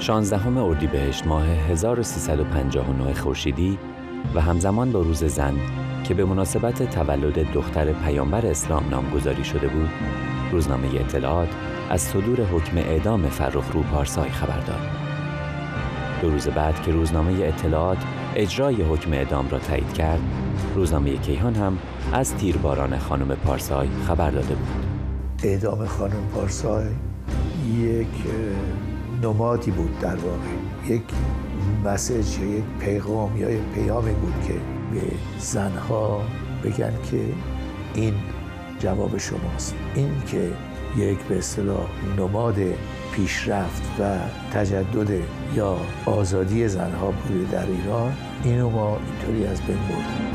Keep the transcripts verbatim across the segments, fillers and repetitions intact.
شانزدهم اردیبهشت ماه هزار و سیصد و پنجاه و نه خورشیدی و همزمان با روز زن که به مناسبت تولد دختر پیامبر اسلام نامگذاری شده بود، روزنامه اطلاعات از صدور حکم اعدام فرخرو پارسای خبر داد. دو روز بعد که روزنامه اطلاعات اجرای حکم اعدام را تایید کرد، روزنامه کیهان هم از تیرباران خانم پارسای خبر داده بود. اعدام خانم پارسای یک نمادی بود، در واقع یک مسیج یا یک پیغام یا یک پیامی بود که به زنها بگن که این جواب شماست. این که یک به اصطلاح نماد پیشرفت و تجدد یا آزادی زنها بوده در ایران، اینو ما اینطوری از بین بردیم.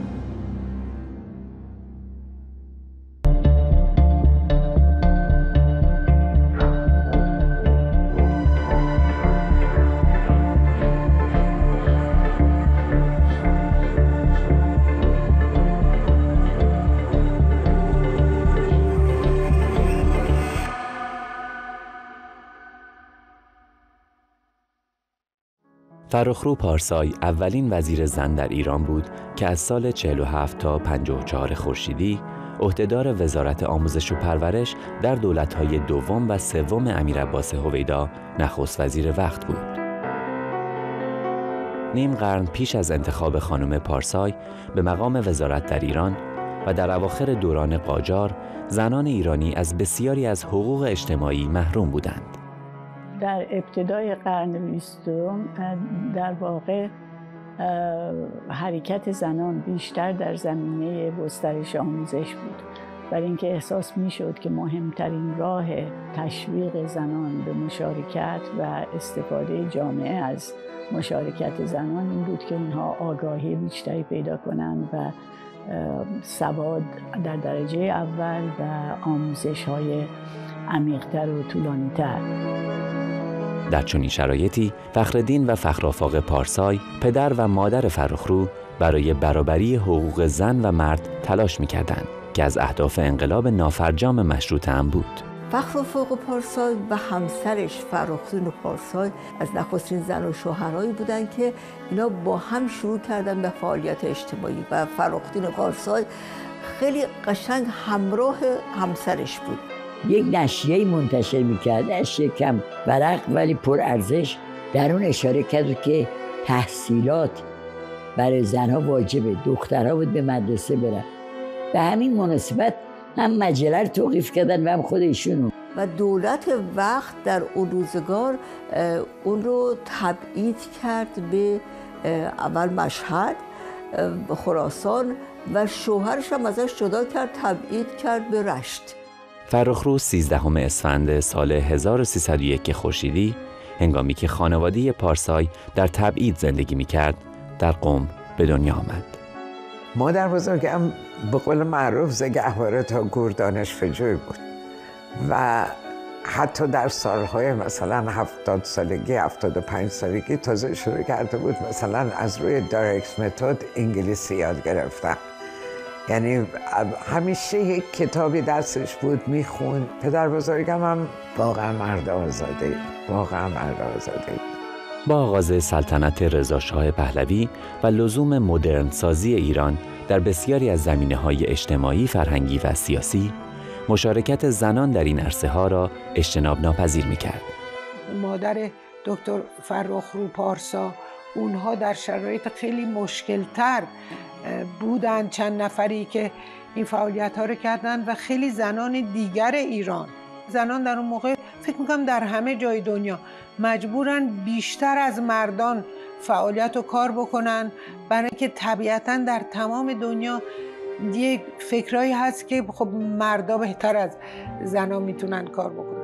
فرخرو پارسای اولین وزیر زن در ایران بود که از سال چهل و هفت تا پنجاه و چهار خورشیدی عهدهدار وزارت آموزش و پرورش در دولت‌های دوم و سوم امیرعباس هویدا نخست وزیر وقت بود. نیم قرن پیش از انتخاب خانم پارسای به مقام وزارت در ایران و در اواخر دوران قاجار، زنان ایرانی از بسیاری از حقوق اجتماعی محروم بودند. در ابتدای قرن بیستم در واقع حرکت زنان بیشتر در زمینه گسترش آموزش بود، برای اینکه احساس میشد که مهمترین راه تشویق زنان به مشارکت و استفاده جامعه از مشارکت زنان این بود که اونها آگاهی بیشتری پیدا کنند و سواد در درجه اول و آموزش‌های عمیق‌تر و طولانی‌تر. در چنین شرایطی فخرالدین و فخرآفاق پارسای، پدر و مادر فرخرو، برای برابری حقوق زن و مرد تلاش می‌کردند که از اهداف انقلاب نافرجام مشروطه هم بود. فخرآفاق پارسای و همسرش فرخرو پارسای از نخستین زن و شوهرایی بودند که اینا با هم شروع کردن به فعالیت اجتماعی و فرخرو پارسای خیلی قشنگ همراه همسرش بود. یک نشریه منتشر میکرد، نشریه کم ورق ولی پر ارزش، در اون اشاره کرد که تحصیلات برای زنها واجبه، دخترها بود به مدرسه برن. به همین مناسبت هم مجله رو توقیف کردن و هم خود ایشونو. و دولت وقت در اون روزگار اون رو تبعید کرد به اول مشهد، خراسان و شوهرش هم ازش جدا کرد، تبعید کرد به رشت. فرخرو سیزدهم اسفند سال هزار و سیصد و یک خورشیدی، هنگامی که خانواده پارسای در تبعید زندگی می‌کرد، در قم به دنیا آمد. مادر بزرگم به قول معروف ز گهواره تا گور دانش فجوی بود و حتی در سالهای مثلا هفتاد سالگی، هفتاد و پنج سالگی تازه شروع کرده بود مثلا از روی دایرکت متد انگلیسی یاد گرفتن. یعنی همیشه یک کتابی دستش بود میخوند. پدر بزرگم هم واقعا مرد آزاده، واقعا مرد آزاده. با آغاز سلطنت رضا شاه پهلوی و لزوم مدرن سازی ایران در بسیاری از زمینه‌های اجتماعی، فرهنگی و سیاسی، مشارکت زنان در این عرصه ها را اجتناب ناپذیر می‌کرد. مادر دکتر فرخرو پارسا، اونها در شرایط خیلی مشکل‌تر بودن، چند نفری که این فعالیت‌ها رو کردن و خیلی زنان دیگر ایران، زنان در اون موقع فکر می‌کنم در همه جای دنیا مجبورن بیشتر از مردان فعالیت و کار بکنن، برای اینکه طبیعتاً در تمام دنیا یک فکرایی هست که خب مردا بهتر از زنان میتونن کار بکنن.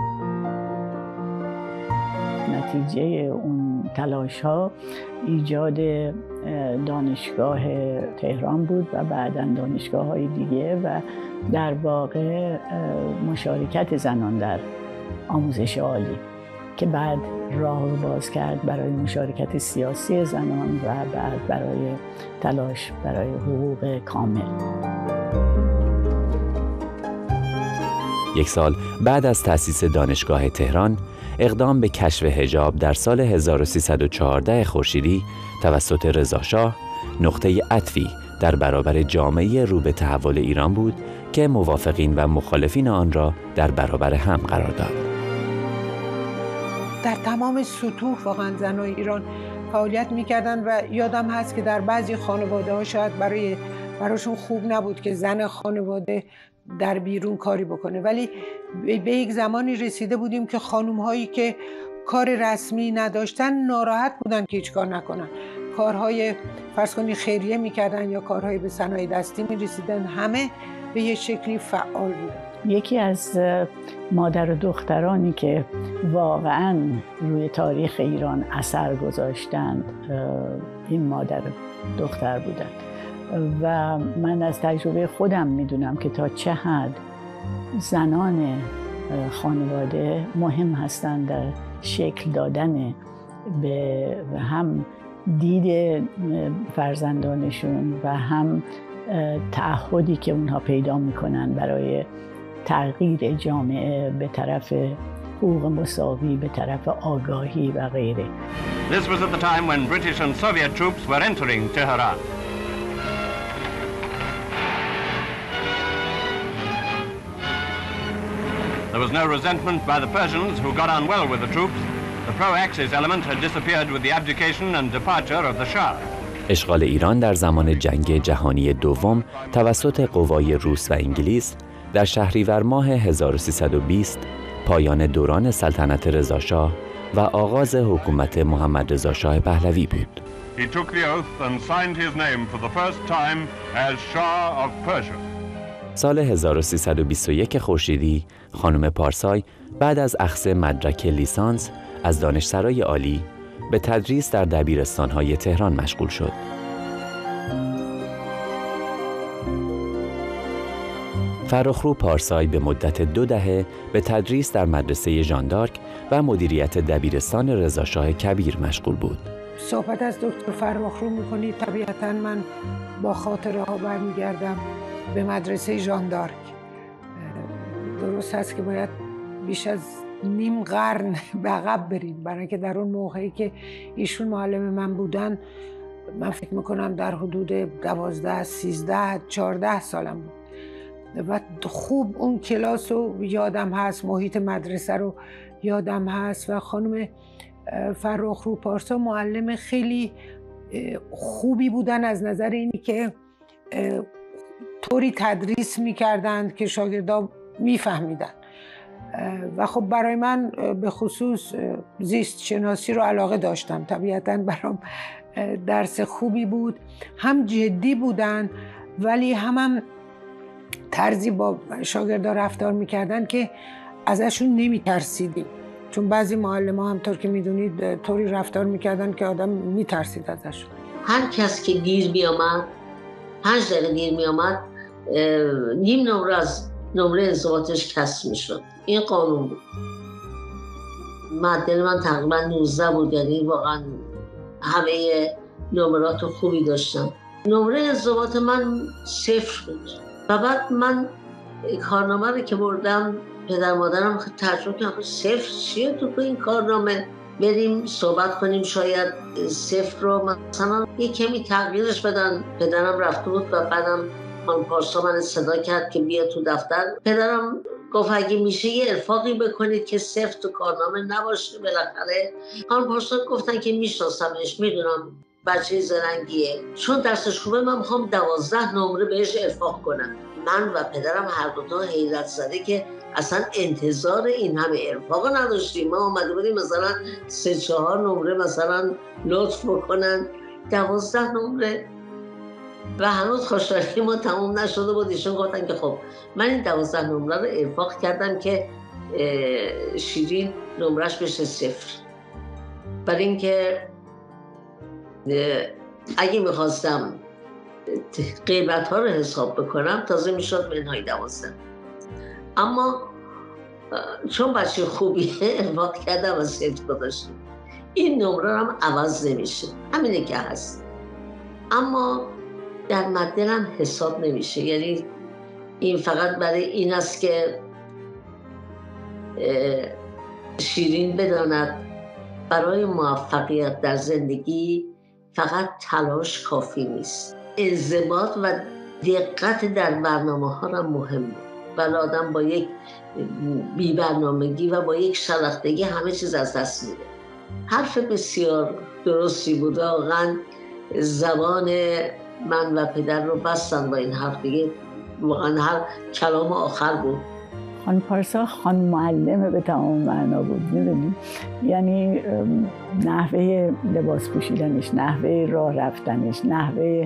نتیجه اون تلاش ها ایجاد دانشگاه تهران بود و بعداً دانشگاه های دیگه و در واقع مشارکت زنان در آموزش عالی که بعد راه رو باز کرد برای مشارکت سیاسی زنان و بعد برای تلاش برای حقوق کامل. یک سال بعد از تأسیس دانشگاه تهران، اقدام به کشف حجاب در سال هزار و سیصد و چهارده خورشیدی توسط رضا شاه نقطه عطفی در برابر جامعه رو به تحول ایران بود که موافقین و مخالفین آن را در برابر هم قرار داد. در تمام سطوح واقعا زنای ایران فعالیت میکردن و یادم هست که در بعضی خانواده ها شاید برای براشون خوب نبود که زن خانواده در بیرون کاری بکنه، ولی به یک زمانی رسیده بودیم که خانوم هایی که کار رسمی نداشتن ناراحت بودن که هیچ کار نکنن، کارهای فرض کنی خیریه میکردن یا کارهای به صنایع دستی میرسیدن، همه به یه شکلی فعال بودن. یکی از مادر و دخترانی که واقعاً روی تاریخ ایران اثر گذاشتند این مادر دختر بودن و من از تجربه خودم میدونم که تا چه حد زنان خانواده مهم هستند در شکل دادن به هم دید فرزندانشون و هم تعهدی که اونها پیدا میکنن برای تغییر جامعه به طرف حقوق مساوی، به طرف آگاهی و غیره. This was at the time when British and Soviet troops were entering Tehran. There was no resentment by the Persians who got on well with the troops. The pro-Axis element had disappeared with the abdication and departure of the Shah. اشغال ایران در زمان جنگ جهانی دوم توسط قوای روس و انگلیس در شهریور ماه هزار و سیصد و بیست پایان دوران سلطنت رضا شاه و آغاز حکومت محمد رضا شاه پهلوی بود. He took the oath and signed his name for the first time as Shah of Persia. سال هزار و سیصد و بیست و یک خورشیدی خانم پارسای بعد از اخذ مدرک لیسانس از دانشسرای عالی به تدریس در دبیرستان‌های تهران مشغول شد. فرخرو پارسای به مدت دو دهه به تدریس در مدرسه ژان دارک و مدیریت دبیرستان رضا شاه کبیر مشغول بود. صحبت از دکتر فرخرو می‌کنید، طبیعتاً من با خاطره ها برمیگردم به مدرسه ژان دارک. درست هست که باید بیش از نیم قرن به عقب بریم، برای اینکه در اون موقعی که ایشون معلم من بودن من فکر میکنم در حدود دوازده، سیزده، چهارده سالم بود و خوب اون کلاس رو یادم هست، محیط مدرسه رو یادم هست و خانم فرخرو پارسا معلم خیلی خوبی بودن از نظر اینی که طوری تدریس میکردند که شاگردا میفهمیدن و خب برای من به خصوص زیست شناسی رو علاقه داشتم، طبیعتاً برام درس خوبی بود، هم جدی بودن ولی هم, هم طرزی با شاگردا رفتار میکردن که ازشون نمیترسیدیم، چون بعضی معلم‌ها همطور که میدونید طوری رفتار میکردن که آدم میترسید ازشون. هر کس که دیر میامد، پنج دقیقه دیر میامد، نیم نمره از نمره انضباطش کسر میشد. این قانون بود. معدل من تقریبا نوزده بود، یعنی واقعا همه نمرات خوبی داشتم. نمره انضباط من صفر بود و بعد من کارنامه رو که بردم پدر مادرم تعجب کردن صفر چیه تو این کارنامه؟ بریم صحبت کنیم شاید صفر رو مثلا یک کمی تغییرش بدن. پدرم رفته بود و بعدم خانم پارسا من صدا کرد که بیا تو دفتر. پدرم گفت اگه میشه یه ارفاقی بکنید که صفر تو کارنامه نباشه. بالاخره خانم پارسا گفتن که میشناسمش، میدونم بچه زرنگیه، چون درسش خوبه من میخوام دوازده نمره بهش ارفاق کنم. من و پدرم هر دو تا حیرت زده که اصلا انتظار این همه ارفاق نداشتیم. ما آمده بودیم مثلا سه چهار نمره مثلا لطف بکنن، دوازده نمره و هنوز خوشحالی ما تموم نشده بود. ایشون گفتن که خب من این دوازده نمره رو ارفاق کردم که شیرین نمرش بشه صفر، برای اینکه اگه میخواستم قیمت ها رو حساب بکنم تازه میشد منهای دوازده. اما چون بچه خوبیه ارفاق کردم و صفر گذاشتم. این نمره هم عوض نمیشه، همینه که هست، اما در مدل هم حساب نمیشه. یعنی این فقط برای این است که شیرین بداند برای موفقیت در زندگی فقط تلاش کافی نیست، انضباط و دقت در برنامه ها را مهمه. ولی آدم با یک بی برنامگی و با یک شلختگی همه چیز از دست میده. حرف بسیار درستی بود. واقعا زبان من و پدر رو بستن با این حرف دیگه. واقعا هر کلام آخر بود. خانم پارسا خان معلمه به تمام معنا بود، میدونی؟ یعنی نحوه لباس پوشیدنش، نحوه راه رفتنش، نحوه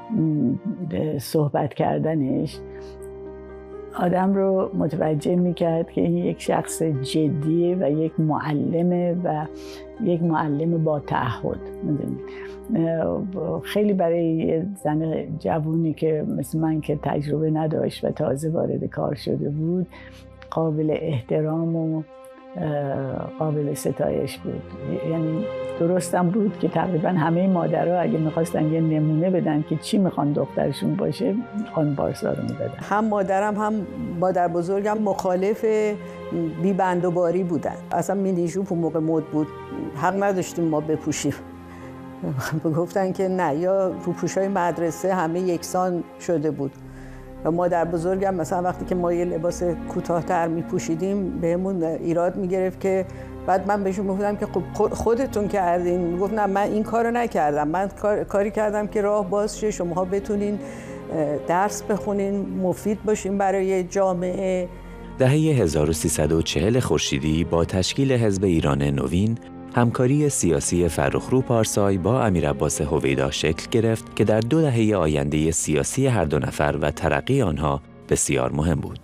صحبت کردنش آدم رو متوجه میکرد که این یک شخص جدیه و یک معلمه و یک معلم با تعهد. میدونی؟ خیلی برای زن جوونی که مثل من که تجربه نداشت و تازه وارد کار شده بود قابل احترام و قابل ستایش بود. یعنی درستم بود که تقریبا همه مادرها اگه میخواستن یه نمونه بدن که چی میخوان دخترشون باشه خانم پارسا رو میدادن. هم مادرم هم مادر بزرگم مخالف بی بند و باری بودن. اصلا مینی ژوپ اون موقع مد بود، حق نداشتیم ما بپوشیم. گفتن که نه، یا روپوشای مدرسه همه یکسان شده بود. و مادر بزرگم مثلا وقتی که ما یه لباس کوتاه‌تر میپوشیدیم بهمون ایراد میگرفت که بعد من بهشون میگفتم که خب خودتون کردین. میگفت نه من این کارو نکردم، من کاری کردم که راه باز شه، شماها بتونین درس بخونین، مفید باشین برای جامعه. دهه هزار و سیصد و چهل خورشیدی با تشکیل حزب ایران نوین همکاری سیاسی فرخرو پارسای با امیرعباس هویدا شکل گرفت که در دو دهه آینده سیاسی هر دو نفر و ترقی آنها بسیار مهم بود.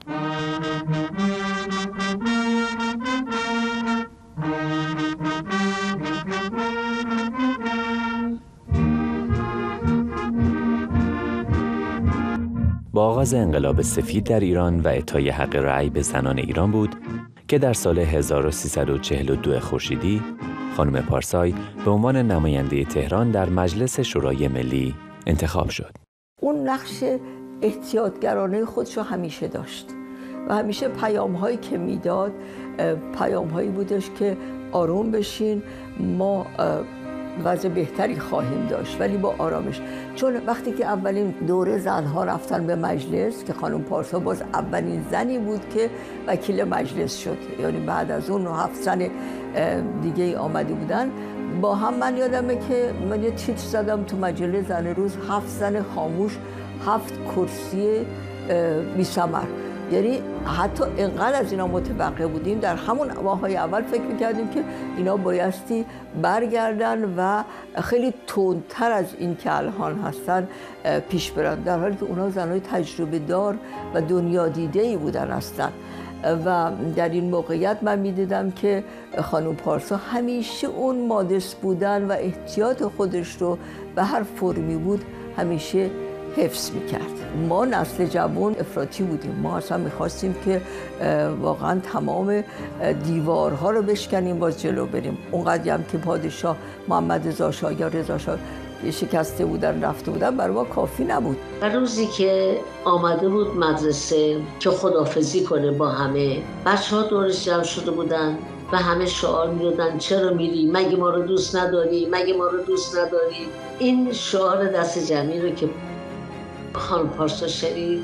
با آغاز انقلاب سفید در ایران و اعطای حق رأی به زنان ایران بود که در سال هزار و سیصد و چهل و دو خورشیدی خانم پارسای به عنوان نماینده تهران در مجلس شورای ملی انتخاب شد. اون نقش احتیاطگرانه خودش رو همیشه داشت و همیشه پیام‌هایی که میداد پیام‌هایی بودش که آروم بشین، ما وضع بهتری خواهیم داشت ولی با آرامش. چون وقتی که اولین دوره زنها رفتن به مجلس که خانم پارسا باز اولین زنی بود که وکیل مجلس شد، یعنی بعد از اون هفت زن دیگه آمده بودن با هم. من یادمه که من یه تیتر زدم تو مجله زن روز، هفت زن خاموش، هفت کرسی بی ثمر. یعنی حتی اینقدر از اینا متوقع بودیم در همون ماهای اول فکر میکردیم که اینا بایستی برگردن و خیلی تندتر از این که الان هستن پیش برن، در حالی که اونا زنهای تجربه دار و دنیا دیده‌ای بودن هستن. و در این موقعیت من میدیدم که خانم پارسا همیشه اون مادس بودن و احتیاط خودش رو به هر فرمی بود همیشه حفظ میکرد. ما نسل جوان افراطی بودیم، ما اصلا میخواستیم که واقعا تمام دیوارها رو بشکنیم باز جلو بریم. اونقدر هم که پادشاه محمد رضا شاه یا رضا شاه شکسته بودن رفته بودن برای ما کافی نبود. و روزی که آمده بود مدرسه که خداحافظی کنه با همه، بچه ها دورش جمع شده بودن و همه شعار میدادن چرا میری؟ مگه ما رو دوست نداری؟ مگه ما رو دوست نداری؟ این شعار دست جمعی رو که خانم پارسا شنید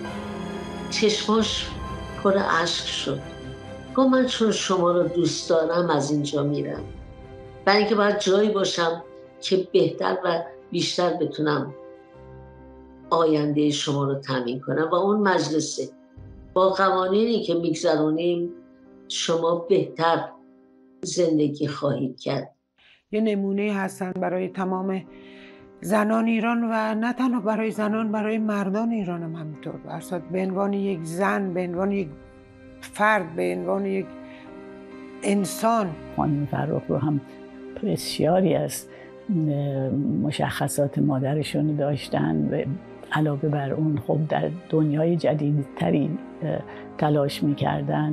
چشماش پر اشک شد. گفت من چون شما رو دوست دارم از اینجا میرم، برای اینکه باید جایی باشم که بهتر و بیشتر بتونم آینده شما رو تامین کنم و اون مجلسه با قوانینی که میگذرونیم شما بهتر زندگی خواهید کرد. یه نمونه هستن برای تمام زنان ایران و نه تنها برای زنان، برای مردان ایران هم همینطور. برصد به عنوان یک زن، به عنوان یک فرد، به عنوان یک انسان. خانم فرخ رو هم بسیاری از مشخصات مادرشون داشتن و علاوه بر اون خب در دنیای جدیدتری تلاش میکردن،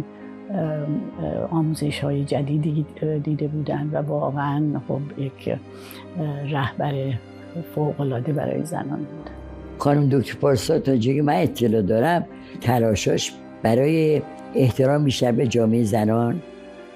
آموزش های جدیدی دیده بودن و واقعا خب یک رهبر فوق‌العاده برای زنان بود. خانم دکتر پارسا تا جایی من اطلاع دارم تلاشاش برای احترام بیشتر به جامعه زنان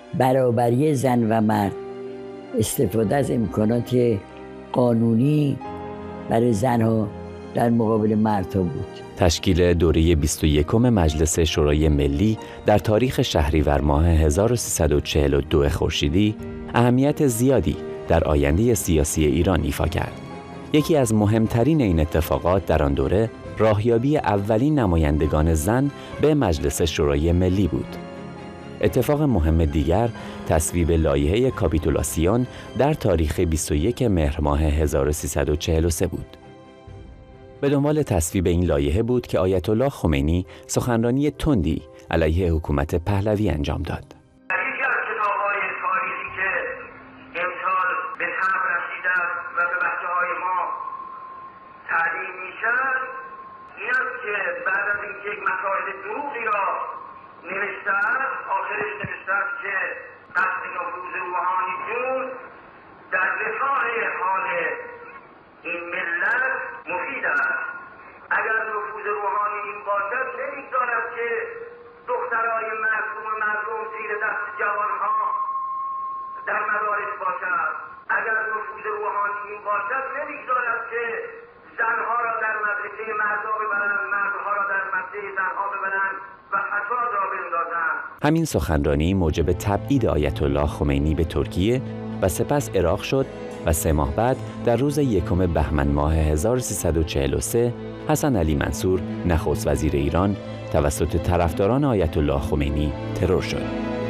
برابری زن و مرد، استفاده از امکانات قانونی برای زنها در مقابل مردها بود. تشکیل دوره بیست و یکم مجلس شورای ملی در تاریخ شهریور ماه هزار و سیصد و چهل و دو خورشیدی اهمیت زیادی در آینده سیاسی ایران ایفا کرد. یکی از مهمترین این اتفاقات در آن دوره راهیابی اولین نمایندگان زن به مجلس شورای ملی بود. اتفاق مهم دیگر تصویب لایحه کاپیتولاسیون در تاریخ بیست و یکم مهر ماه هزار و سیصد و چهل و سه بود. به دنبال تصویب این لایحه بود که آیت الله خمینی سخنرانی تندی علیه حکومت پهلوی انجام داد. یکی از کتاب‌های تاریخی که امسال به طبع رسیده است و به بچه‌های ما تعلیم می‌شد این است که بعد از اینکه یک مسائل دروغی را نوشته است، آخرش نوشته است که قصد نفوذ روحانی جون در رفاه حال این ملت مفید است. اگر نفوذ روحانی این باشد نمی‌گذارد که دخترای معصوم مردم زیر دست جوانها در مدارس باشد. اگر نفوذ روحانی این باشد نمی‌گذارد که زنها را در مدرسه مردها ببرند، مردها را در مدرسه زنها ببرند و فساد را بندازند. همین سخنرانی موجب تبعید آیت الله خمینی به ترکیه و سپس عراق شد و سه ماه بعد در روز یکم بهمن ماه هزار و سیصد و چهل و سه حسن علی منصور نخست وزیر ایران توسط طرفداران آیت الله خمینی ترور شد.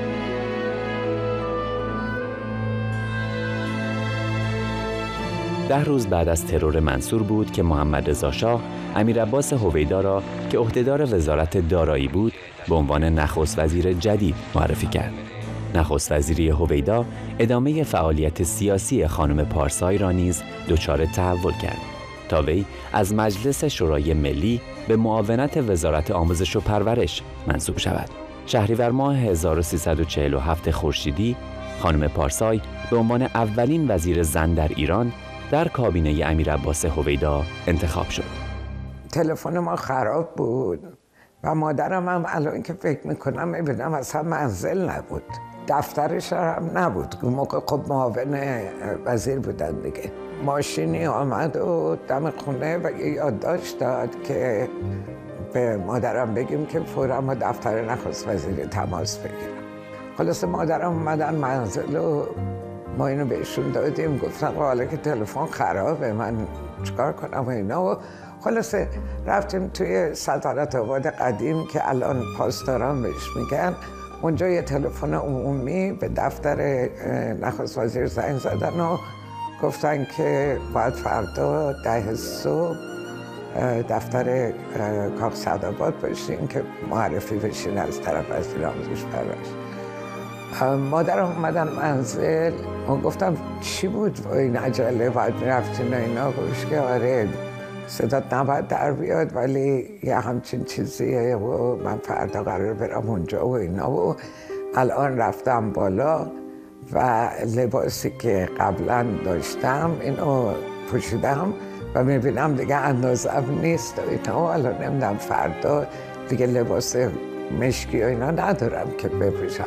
ده روز بعد از ترور منصور بود که محمد رضا شاه امیر عباس هویدا را که عهدهدار وزارت دارایی بود به عنوان نخست وزیر جدید معرفی کرد. نخست وزیری هویدا ادامه فعالیت سیاسی خانم پارسای را نیز دچار تحول کرد تا وی از مجلس شورای ملی به معاونت وزارت آموزش و پرورش منصوب شود. شهریور ماه هزار و سیصد و چهل و هفت خورشیدی خانم پارسای به عنوان اولین وزیر زن در ایران در کابینه امیر عباس هویدا انتخاب شد. تلفن ما خراب بود و مادرم هم الان که فکر میکنم میبینم اصلا منزل نبود، دفترش هم نبود. اون موقع خب معاون وزیر بودن دیگه. ماشینی آمد و دم خونه و یه یادداشت داد که به مادرم بگیم که فوراً با دفتر نخست وزیر تماس بگیرم. خلاص مادرم اومدن منزل و ما اینو بهشون دادیم، گفتن حالا که تلفن خرابه من چیکار کنم و اینا. و خلاصه رفتیم توی سلطنت آباد قدیم که الان پاسداران بهش میگن، اونجا یه تلفن عمومی به دفتر نخست وزیر زنگ زدن و گفتن که باید فردا ده صبح دفتر کاخ سعدآباد باشین که معرفی بشین از طرف وزیر آموزش پرورش. مادرم اومدن منزل و گفتم چی بود و این عجله باید میرفتین و اینا؟ گوش که آره صدات نباید در بیاد ولی یه همچین چیزیه و من فردا قرار برم اونجا و اینا. و الان رفتم بالا و لباسی که قبلا داشتم اینو پوشیدم و میبینم دیگه اندازم نیست و اینا. و الان نمیدونم فردا دیگه لباس مشکی و اینا ندارم که بپوشم.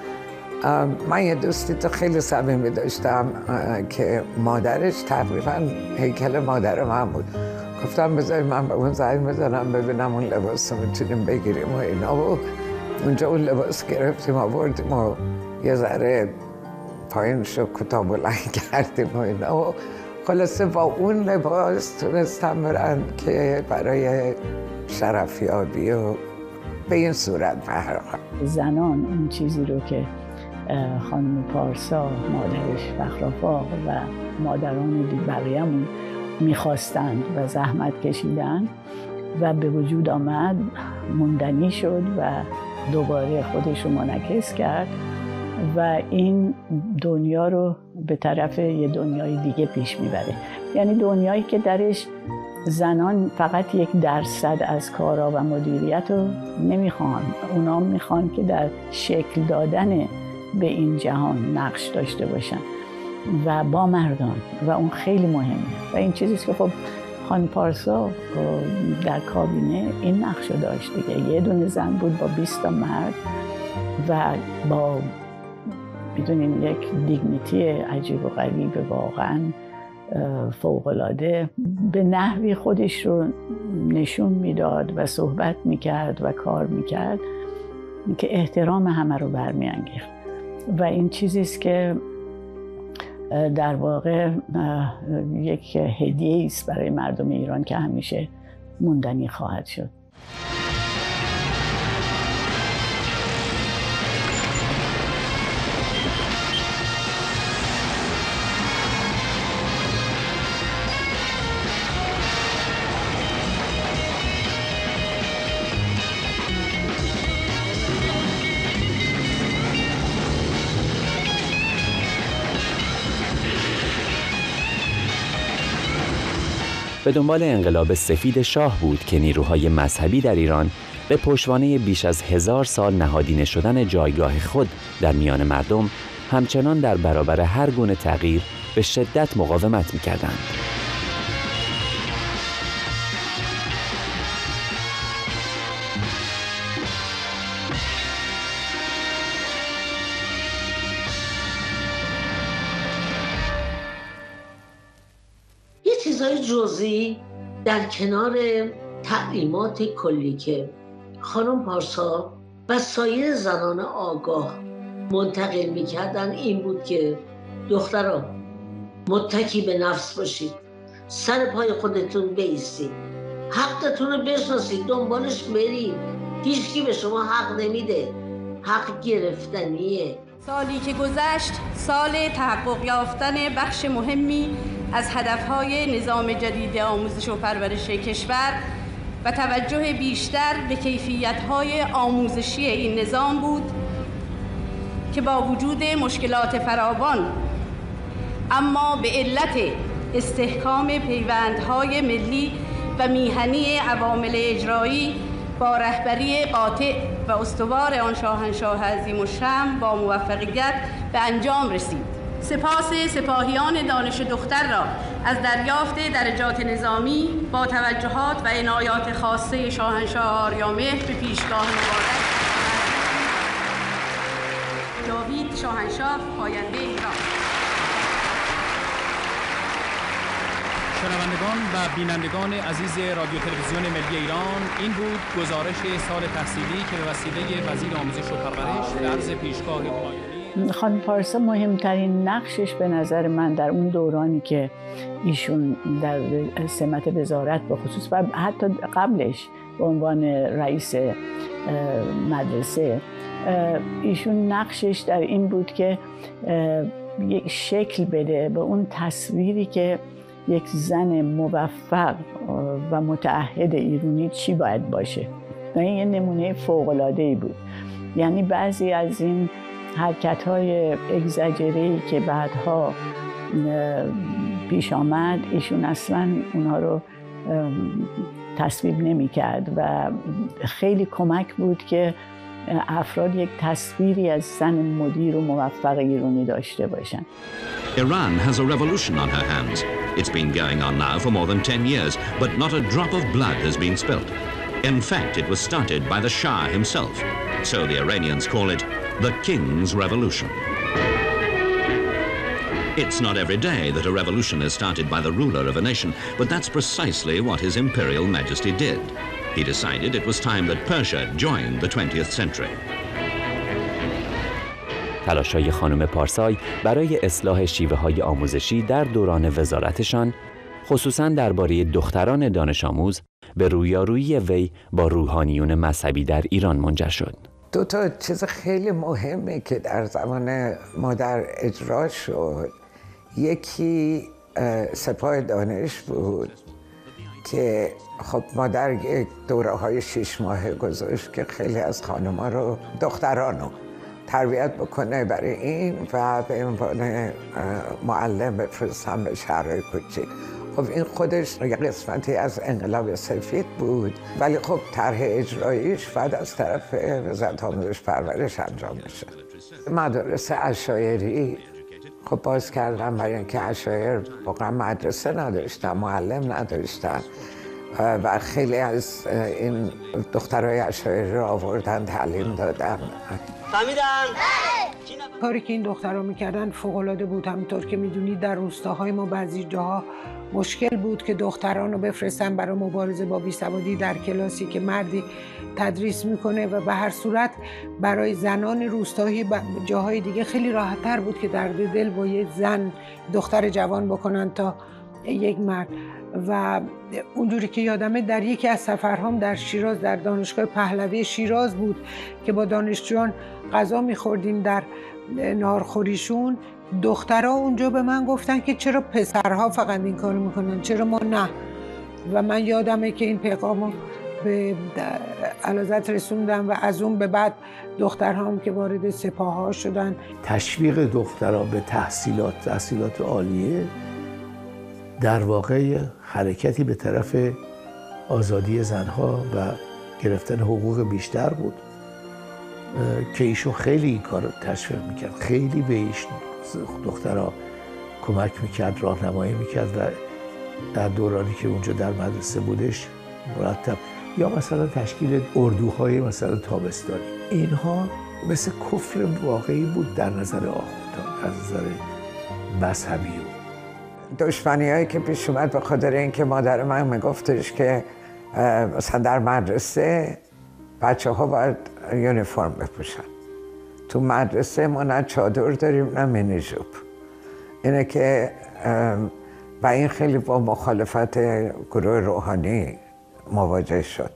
من یه دوستی تو خیلی صمیمی داشتم که مادرش تقریبا هیکل مادر من بود. گفتم بذاری من به اون زنگ بزنم ببینم اون لباس رو میتونیم بگیریم و اینا. و اونجا اون لباس گرفتیم آوردیم و یه ذره پایین شو کتاب بلند کردیم و اینا. و خلاصه با اون لباس تونستم برن که برای شرفیابی و به این صورت محرقم. زنان اون چیزی رو که خانم پارسا، مادرش فخرآفاق و مادران دی بقیه‌مون میخواستند و زحمت کشیدند و به وجود آمد، موندنی شد و دوباره خودش رو منعکس کرد و این دنیا رو به طرف یه دنیای دیگه پیش میبره. یعنی دنیایی که درش زنان فقط یک درصد از کارا و مدیریت رو نمیخوان، اونا میخوان که در شکل دادن به این جهان نقش داشته باشن و با مردان و اون خیلی مهمه و این چیزیست که خب خانم پارسا در کابینه این نقش رو داشت دیگه. یه دونه زن بود با بیست تا مرد و با میدونین یک دیگنیتی عجیب و غریب واقعا فوق‌العاده به نحوی خودش رو نشون میداد و صحبت میکرد و کار میکرد که احترام همه رو برمیانگیخت و این چیزیست که در واقع یک هدیه است برای مردم ایران که همیشه موندنی خواهد شد. به دنبال انقلاب سفید شاه بود که نیروهای مذهبی در ایران به پشتوانه بیش از هزار سال نهادینه شدن جایگاه خود در میان مردم همچنان در برابر هر گونه تغییر به شدت مقاومت می‌کردند. چیزهای جزئی در کنار تعلیمات کلی که خانم پارسا و سایر زنان آگاه منتقل می‌کردن این بود که دخترها متکی به نفس باشید، سر پای خودتون بایستید، حقتون رو بشناسید، دنبالش برید، هیچکی به شما حق نمیده، حق گرفتنیه. سالی که گذشت سال تحقق یافتن بخش مهمی از هدفهای نظام جدید آموزش و پرورش کشور و توجه بیشتر به کیفیت‌های آموزشی این نظام بود که با وجود مشکلات فراوان اما به علت استحکام پیوندهای ملی و میهنی عوامل اجرایی با رهبری قاطع و استوار آن شاهنشاه عظیم الشأن با موفقیت به انجام رسید. سپاس سپاهیان دانش دختر را از دریافت درجات نظامی با توجهات و عنایات خاصه شاهنشاه آریامهر به پیشگاه مبارک جاوید شاهنشاه پاینده ایران. شنوندگان و بینندگان عزیز رادیو تلویزیون ملی ایران، این بود گزارش سال تحصیلی که به وسیله وزیر آموزش و پرورش در عرض پیشگاه پایانی. خانم پارسا مهمترین نقشش به نظر من در اون دورانی که ایشون در سمت وزارت به خصوص و حتی قبلش به عنوان رئیس مدرسه، ایشون نقشش در این بود که یک شکل بده به اون تصویری که یک زن موفق و متعهد ایرانی چی باید باشه. و این یه نمونه فوق‌العاده‌ای بود. یعنی بعضی از این حرکت‌های اگزاجره‌ای که بعدها پیش آمد، ایشون اصلاً اونها رو تصویب نمی‌کرد و خیلی کمک بود که افراد یک تصویری از زن مدیر و موفق ایرانی داشته باشن. Iran has a revolution on her hands. It's been going on now for more than ten years, but not a drop of blood has been spilt. In fact, it was started by the Shah himself. So the Iranians call it the King's Revolution. It's not every day that a revolution is started by the ruler of a nation, but that's precisely what His Imperial Majesty did. He decided it was time that Persia joined the twentieth century. تلاش‌های خانم پارسای برای اصلاح شیوه‌های آموزشی در دوران وزارتشان، خصوصاً درباره دختران دانش آموز، به رویارویی وی با روحانیون مذهبی در ایران منجر شد. دو تا چیز خیلی مهمه که در زمان مادر اجرا شد. یکی سپاه دانش بود که خب مادر یک دوره‌های شش ماهه گذاشت که خیلی از خانم‌ها رو، دخترانو تربیت بکنه برای این و به عنوان معلم بفرستن به شهرهای کوچیک. خب این خودش یک قسمتی از انقلاب سفید بود، ولی خب طرح اجراییش بعد از طرف وزارت آموزش پرورش انجام میشه. مدارس عشایری خب باز کردن برای اینکه عشایر واقعا مدرسه نداشتن، معلم نداشتن و خیلی از این دخترای عشایری رو آوردن تعلیم دادن. فهمیدن؟ کاری که این دخترها میکردن فوق‌العاده بود. همینطور که میدونید در روستاهای ما بعضی جاها مشکل بود که دختران رو بفرستن برای مبارزه با بیسوادی در کلاسی که مردی تدریس میکنه و به هر صورت برای زنان روستایی جاهای دیگه خیلی راحت‌تر بود که درد دل با یک زن دختر جوان بکنن تا یک مرد. و اونجوری که یادمه در یکی از سفرهام در شیراز در دانشگاه پهلوی شیراز بود که با دانشجویان غذا میخوردیم در ناهارخوریشون، دخترها اونجا به من گفتن که چرا پسرها فقط این کارو میکنن، چرا ما نه؟ و من یادمه که این پیغامو به علازت رسوندم و از اون به بعد دخترها هم که وارد سپاه ها شدن. تشویق دخترها به تحصیلات تحصیلات عالیه در واقع حرکتی به طرف آزادی زنها و گرفتن حقوق بیشتر بود که ایشون خیلی این کار رو تشویق میکرد، خیلی به ایشون دخترها کمک میکرد، راهنمایی میکرد و در دورانی که اونجا در مدرسه بودش مرتب، یا مثلا تشکیل اردوهای مثلا تابستانی، اینها مثل کفر واقعی بود در نظر آخوندان، از نظر مذهبی. دشمنی هایی که پیش اومد به خاطر اینکه مادر من میگفتش که مثلا در مدرسه بچه ها باید یونیفرم بپوشن، تو مدرسه ما نه چادر داریم نه مینی ژوب. اینه که و این خیلی با مخالفت گروه روحانی مواجه شد.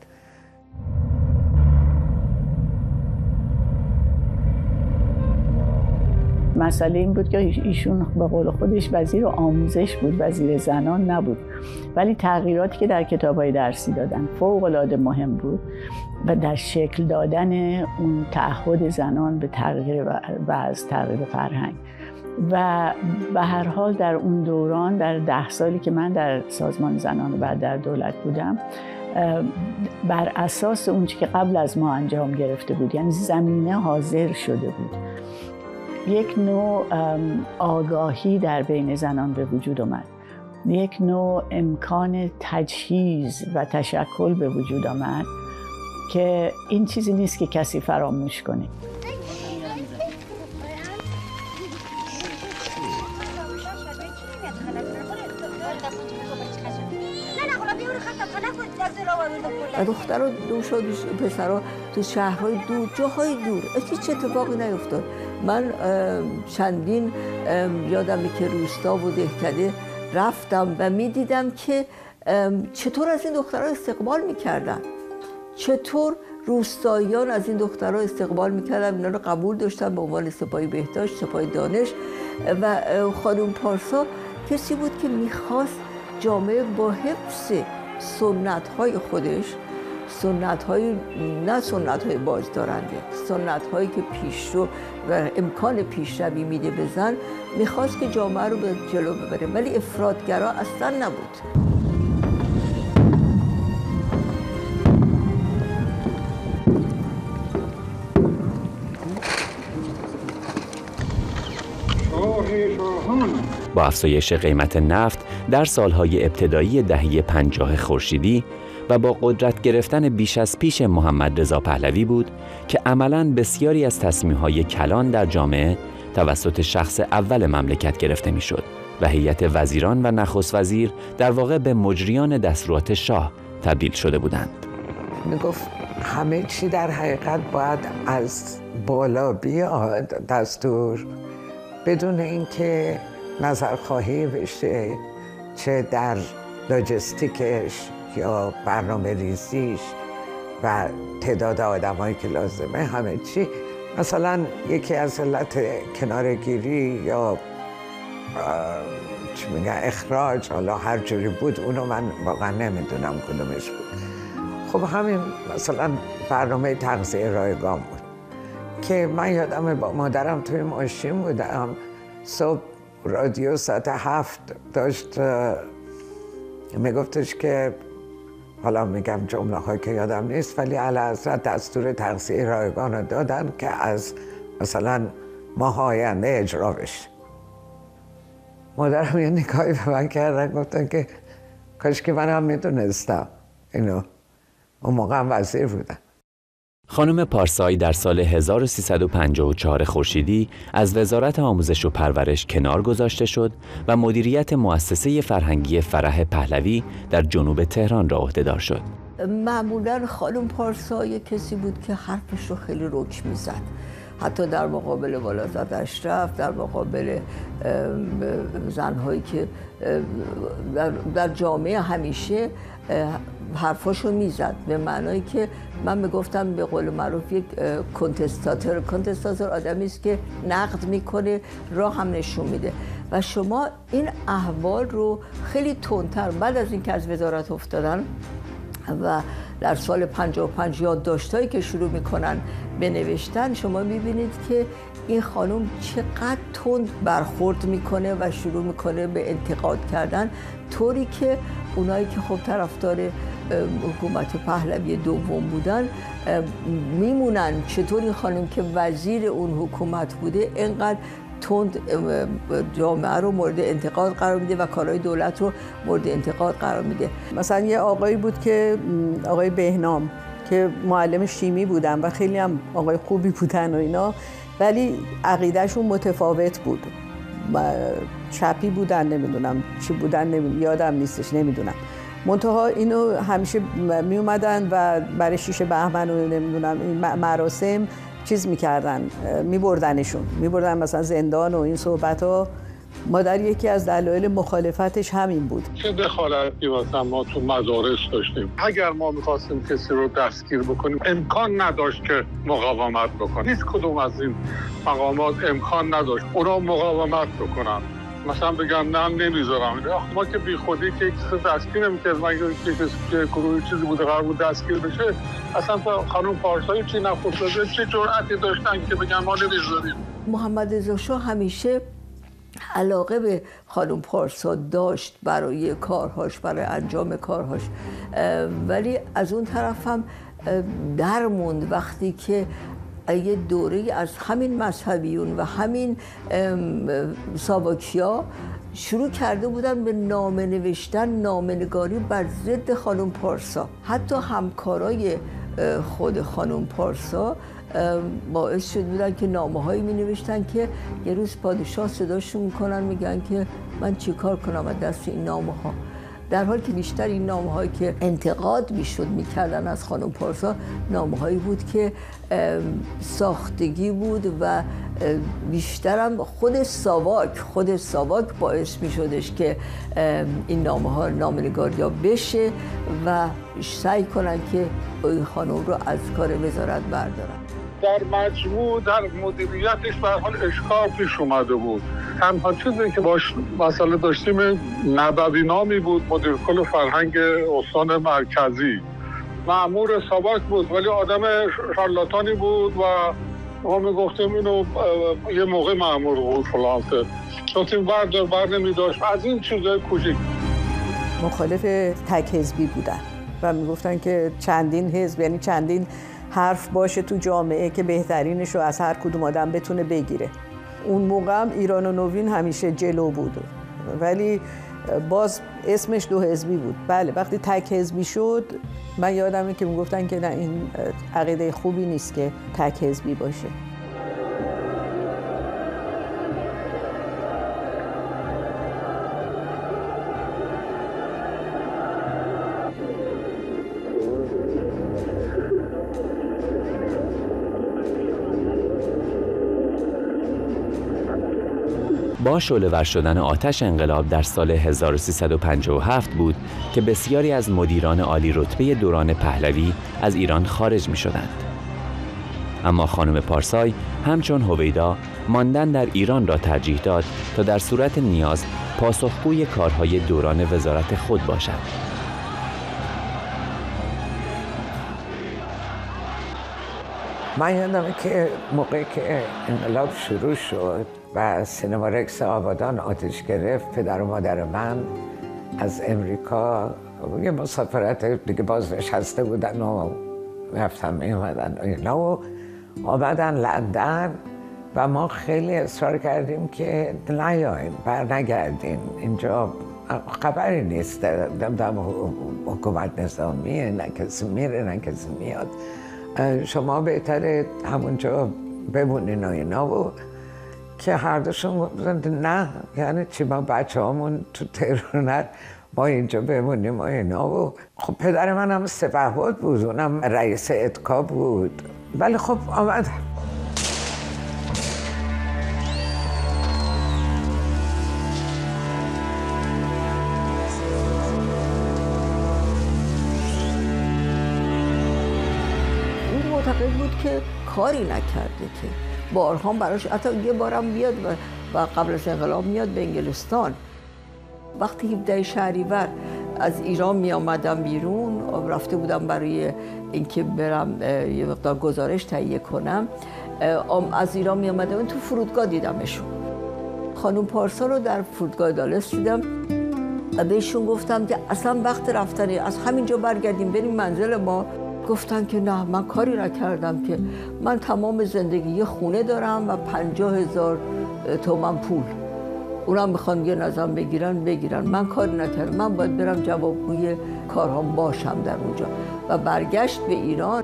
مسئله این بود که ایشون به قول خودش وزیر آموزش بود، وزیر زنان نبود، ولی تغییراتی که در کتاب‌های درسی دادن فوق‌العاده مهم بود و در شکل دادن اون تعهد زنان به تغییر و از تغییر فرهنگ. و به هر حال در اون دوران، در ده سالی که من در سازمان زنان و بعد در دولت بودم، بر اساس اون چی که قبل از ما انجام گرفته بود، یعنی زمینه حاضر شده بود، یک نوع آگاهی در بین زنان به وجود آمد، یک نوع امکان تجهیز و تشکل به وجود آمد که این چیزی نیست که کسی فراموش کنه. و دخترها دوشا پسرها تو شهرهای دور، جاهای دور، هیچ اتفاقی نیفتاد. من چندین یادمه که روستا و دهکده رفتم و میدیدم که چطور از این دخترها استقبال میکردن، چطور روستاییان از این دخترها استقبال میکردن، اینا رو قبول داشتن به عنوان سپاهی بهداشت، سپاهی دانش. و خانم پارسا کسی بود که میخواست جامعه با حفظ سنت های خودش، سنت های نه سنت های بازدارنده، سنت هایی که پیشرو و امکان پیشروی میده به زن، میخواست که جامعه رو به جلو ببره، ولی افراطگرا اصلا نبود. با افزایش قیمت نفت در سالهای ابتدایی دهه پنجاه خورشیدی و با قدرت گرفتن بیش از پیش محمد رضا پهلوی بود که عملاً بسیاری از تصمیم‌های کلان در جامعه توسط شخص اول مملکت گرفته می‌شد و هیئت وزیران و نخست وزیر در واقع به مجریان دستورات شاه تبدیل شده بودند. میگفت همه چی در حقیقت باید از بالا بیاد دستور، بدون اینکه نظرخواهی بشه، چه در لاجستیکش یا برنامه ریزیش و تعداد آدمایی که لازمه، همه چی. مثلا یکی از علت کنارگیری یا چی میگن اخراج، حالا هر جوری بود، اونو من واقعا نمیدونم کدومش بود. خب همین مثلا برنامه تغذیه رایگان بود که من یادمه با مادرم توی ماشین بودم، صبح رادیو ساعت هفت داشت میگفتش که، حالا میگم جمله هایی که یادم نیست، ولی اعلیحضرت دستور تغذیه رایگان رو دادن که از مثلا ماه آینده اجرا بشه. مادرم یه نگاهی به من کردن، گفتن که کاش که من هم میدونستم. اینو اون موقع هم وزیر بودن. خانم پارسای در سال هزار و سیصد و پنجاه و چهار خورشیدی از وزارت آموزش و پرورش کنار گذاشته شد و مدیریت مؤسسه فرهنگی فرح پهلوی در جنوب تهران را عهدهدار شد. معمولا خانم پارسای کسی بود که حرفش رو خیلی رک میزد، حتی در مقابل والازد اشرف، در مقابل زنهایی که در جامعه همیشه حرفاشو میزد، به معنایی که من میگفتم به قول معروف یک کنتستاتور. کنتستاتور آدمی است که نقد میکنه، راه هم نشون میده. و شما این احوال رو خیلی تندتر بعد از اینکه از وزارت افتادن و در سال پنجاه و پنج یادداشتایی که شروع میکنن بنوشتن، شما میبینید که این خانم چقدر تند برخورد میکنه و شروع میکنه به انتقاد کردن، طوری که اونایی که خب طرفدار حکومت پهلوی دوم بودن میمونن چطور این خانم که وزیر اون حکومت بوده اینقدر تند جامعه رو مورد انتقاد قرار میده و کارهای دولت رو مورد انتقاد قرار میده. مثلا یه آقایی بود که آقای بهنام که معلم شیمی بودن و خیلی هم آقای خوبی بودن و اینا، ولی عقیدهشون متفاوت بود. چپی بودن، نمیدونم چی بودن، نمیدونم، یادم نیستش، نمیدونم. منتها اینو همیشه می اومدن و برای شیشه بهمن و نمیدونم این مراسم چیز میکردن، میبردنشون، میبردن مثلا زندان و این صحبت ها. مادر یکی از دلایل مخالفتش همین بود. چه دخالتی مثلا ما تو مدارس داشتیم. اگر ما میخواستیم کسی رو دستگیر بکنیم امکان نداشت که مقاومت بکنیم. هیچ کدوم از این مقامات امکان نداشت اونا مقاومت بکنن، مثلا بگم نه نمیذارم. ما که بی خودی که کسی دستگیر نمی‌کرد، مگه که گروه چیزی بوده قرار بود دستگیر بشه، اصلا خانم پارسایی چی نخورده، چه جرأتی داشتن که بگن ما نمیذاریم. محمد رضا شاه همیشه علاقه به خانم پارسا داشت برای کارهاش، برای انجام کارهاش، ولی از اون طرف هم درموند وقتی که یه دوره از همین مذهبیون و همین ساواکیا شروع کرده بودن به نامه نوشتن، نامه‌نگاری بر ضد خانم پارسا. حتی همکارای خود خانم پارسا باعث شد بودن که نامه هایی می نوشتن که یه روز پادشاه صداشون میکنن میگن که من چی کار کنم از دست این نامه ها، در حالی که بیشتر این نامه هایی که انتقاد میشد میکردن از خانم پارسا نامه هایی بود که ساختگی بود و بیشترم خود ساواک خود ساواک باعث میشدش که این نامه ها نامه‌نگاری ها بشه و سعی کنن که این خانم رو از کار وزارت بردارن. در مجموع در مدیریتش به هر حال اشکال پیش اومده بود. تنها چیزی که باش مسئله داشتیم نبوی نامی بود، مدیر کل فرهنگ استان مرکزی، مأمور ساواک بود ولی آدم شارلاتانی بود و ما میگفتیم اینو یه موقع مأمور بود فلانسه، گفتیم بردار بر نمیداشت. از این چیزای کوچیک مخالف تک حزبی بودن و میگفتن که چندین حزب، یعنی چندین حرف باشه تو جامعه که بهترینش رو از هر کدوم آدم بتونه بگیره. اون موقع هم ایران و نوین همیشه جلو بود، ولی باز اسمش دو حزبی بود. بله وقتی تک حزبی شد من یادمه که میگفتن که نه این عقیده خوبی نیست که تک حزبی باشه. با شعله‌ور شدن آتش انقلاب در سال هزار و سیصد و پنجاه و هفت بود که بسیاری از مدیران عالی رتبه دوران پهلوی از ایران خارج می شدند. اما خانم پارسای همچون هویدا ماندن در ایران را ترجیح داد تا در صورت نیاز پاسخگوی کارهای دوران وزارت خود باشد. من یادمه که موقعی که انقلاب شروع شد و سینما رکس آبادان آتش گرفت، پدر و مادر من از امریکا یه مسافرت دیگه بازنشسته بودن و رفتن می اومدن و اینا و آمدن لندن و ما خیلی اصرار کردیم که نیاییم، بر نگردیم، اینجا خبری نیست. دم حکومت نظامیه، نه کسی میره نه کسی میاد. شما بهتره همونجا بمونین و اینا و که هر دوشون گفتن نه، یعنی چی ما بچه همون تو تهران ما اینجا بمونیم و اینا. و خب پدر من هم سپهبد بود، اونم رئیس اتکا بود، ولی خب آمد. اون معتقد بود که کاری نکرده، که بارها براش، حتی یه بارم میاد و قبل از انقلاب میاد به انگلستان. وقتی هفده شهریور از ایران می آمدم بیرون، رفته بودم برای اینکه برم یه مقدار گزارش تهیه کنم، از ایران می آمدم تو فرودگاه دیدمشون. خانم پارسا رو در فرودگاه دالس دیدم و بهشون گفتم که اصلا وقت رفتنی، از همینجا برگردیم بریم منزل ما. گفتن که نه، من کاری نکردم، که من تمام زندگی یه خونه دارم و پنجاه هزار تومن پول، اونم میخوان یه نظام بگیرن بگیرن، من کاری نکردم، من باید برم جوابگوی کارهام باشم در اونجا. و برگشت به ایران.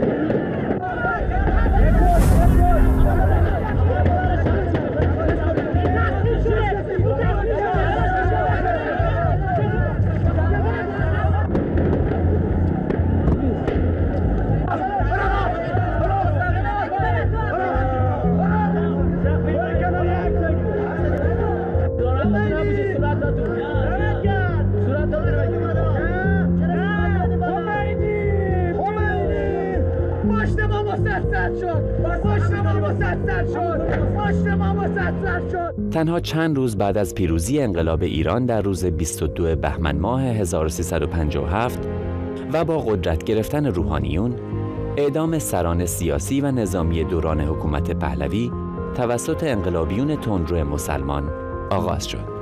تنها چند روز بعد از پیروزی انقلاب ایران در روز بیست و دو بهمن ماه هزار و سیصد و پنجاه و هفت و با قدرت گرفتن روحانیون، اعدام سران سیاسی و نظامی دوران حکومت پهلوی توسط انقلابیون تندرو مسلمان آغاز شد.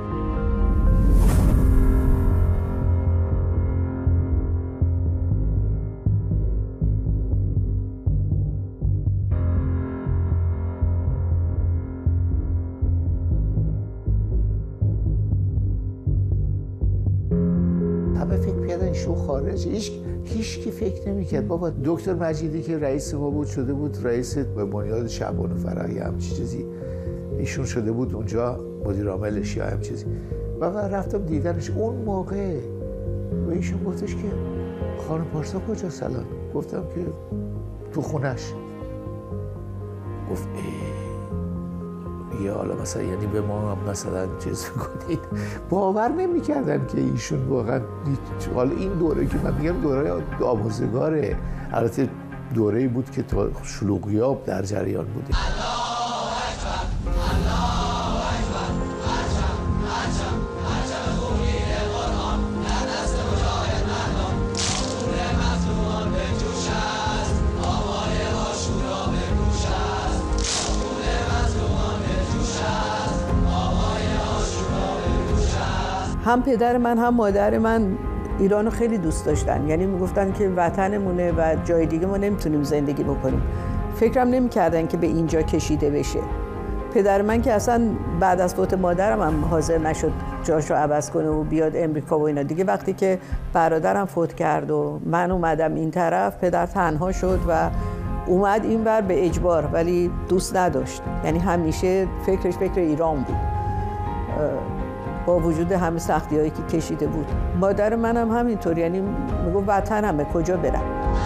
شو خارج، هیچ هیچ کی فکر نمی‌کرد. بابا دکتر مجیدی که رئیس ما بود شده بود رئیس به بنیاد شعبان فرحی هم چیزی، ایشون شده بود اونجا مدیر عاملش یا هم چیزی. و من رفتم دیدنش اون موقع و ایشون گفتش که خانم پارسا کجاست الان؟ گفتم که تو خونش. گفت یا حالا مثلا یعنی به ما هم مثلا چیز کنید. باور نمی‌کردن که ایشون واقعا، حالا این دوره که من میگم دوره آموزگاره، البته دوره‌ای بود که تا شلوغیاب در جریان بوده. هم پدر من هم مادر من ایرانو خیلی دوست داشتن، یعنی میگفتن که وطنمونه و جای دیگه ما نمیتونیم زندگی بکنیم. فکرم نمیکردن که به اینجا کشیده بشه. پدر من که اصلا بعد از فوت مادرم هم حاضر نشد جاشو عوض کنه و بیاد امریکا و اینا. دیگه وقتی که برادرم فوت کرد و من اومدم این طرف، پدر تنها شد و اومد اینور به اجبار، ولی دوست نداشت. یعنی همیشه فکرش فکر ایران بود با وجود همه سختی‌هایی که کشیده بود. مادر منم همینطور، یعنی میگه وطنمه، کجا برم.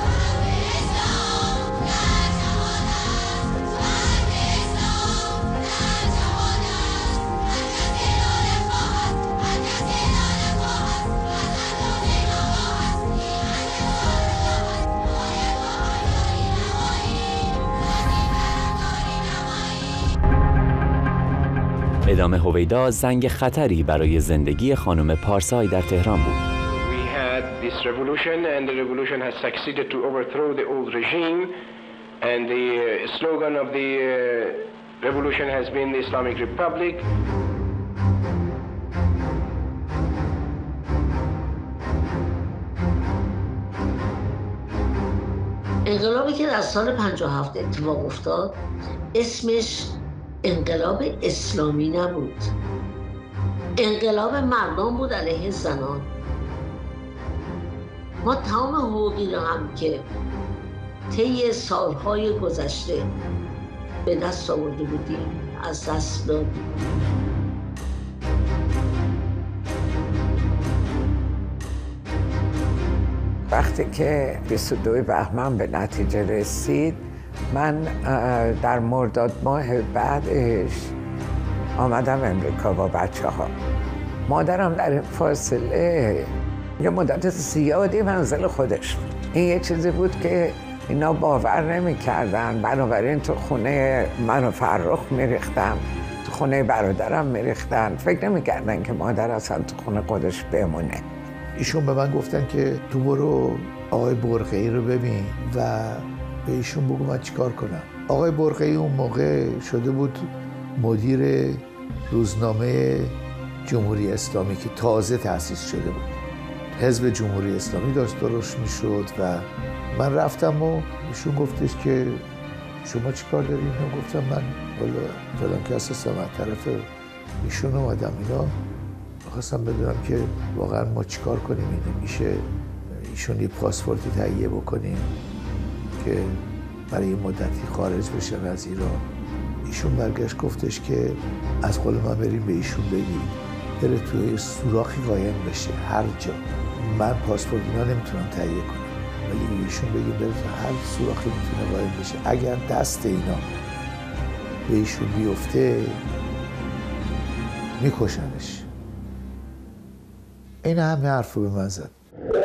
اعدام هویدا زنگ خطری برای زندگی خانم پارسای در تهران بود. We had this revolution and the revolution has succeeded to overthrow the old regime and the slogan of the revolution has been the Islamic Republic. انقلابی که در سال پنجاه و هفت اتفاق افتاد اسمش انقلاب اسلامی نبود، انقلاب مردم بود علیه زنان. ما تمام حقوقی رو هم که طی سالهای گذشته به دست آورده بودیم از دست دادیم. وقتی که بیست و دو بهمن به نتیجه رسید، من در مرداد ماه بعدش آمدم امریکا با بچه ها. مادرم در این فاصله یه مدت زیادی منزل خودش بود. این یه چیزی بود که اینا باور نمی کردن، بنابراین تو خونه من و فرخ می ریختم، تو خونه برادرم می ریختن. فکر نمی کردن که مادر اصلا تو خونه خودش بمونه. ایشون به من گفتن که تو برو آقای برقعی رو ببین و به ایشون بگو من چیکار کنم. آقای برقعی اون موقع شده بود مدیر روزنامه جمهوری اسلامی که تازه تأسیس شده بود. حزب جمهوری اسلامی داشت درست میشد و من رفتم و ایشون گفتش که شما چی کار دارین؟ من گفتم من والا فلان کس هستم از طرف ایشون اومدم اینا خواستم بدونم که واقعا ما چی کار کنیم، اینو میشه ایشون یه پاسپورتی تهیه بکنیم که برای یه مدتی خارج بشن از ایران. ایشون برگشت گفتش که از قول من بریم به ایشون بگیم بره توی سوراخی قایم بشه هر جا. من پاسپورت اینا نمیتونم تهیه کنم ولی ایشون بگیم بره تو هر سوراخی میتونه قایم بشه. اگر دست اینا به ایشون بیفته میکشنش. این همه حرف رو به من زد.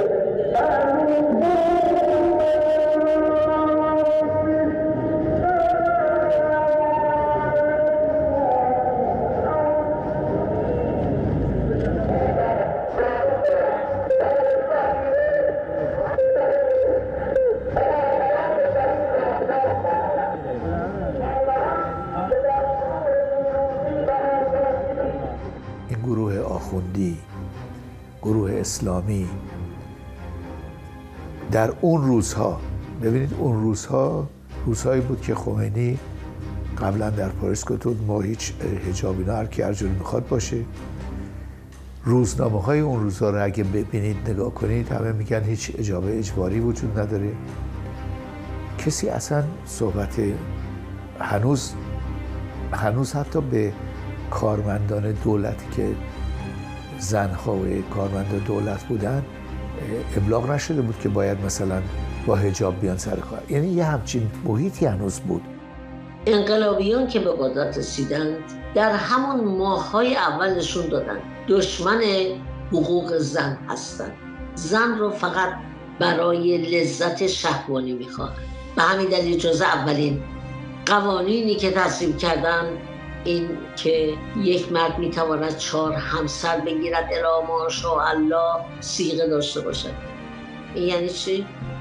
این گروه آخوندی، گروه اسلامی در اون روزها، ببینید اون روزها روزهایی بود که خمینی قبلا در پاریس گفت ما هیچ حجاب اینا هر کی هر جوری میخواد باشه. روزنامه های اون روزها رو اگه ببینید نگاه کنید همه میگن هیچ حجاب اجباری وجود نداره. کسی اصلا صحبت هنوز هنوز حتی به کارمندان دولتی که زنها و کارمندان دولت بودن ابلاغ نشده بود که باید مثلا با حجاب بیان سر کار. یعنی یه همچین محیطی هنوز بود. انقلابیون که به قدرت رسیدند در همون ماه‌های اولشون دادن دشمن حقوق زن هستند. زن رو فقط برای لذت شهوانی میخواد. به همین دلیل جز اولین قوانینی که تصویب کردن این که یک مرد میتواند چهار همسر بگیرد الی ماشاءالله صیغه داشته باشد. این یعنی چی؟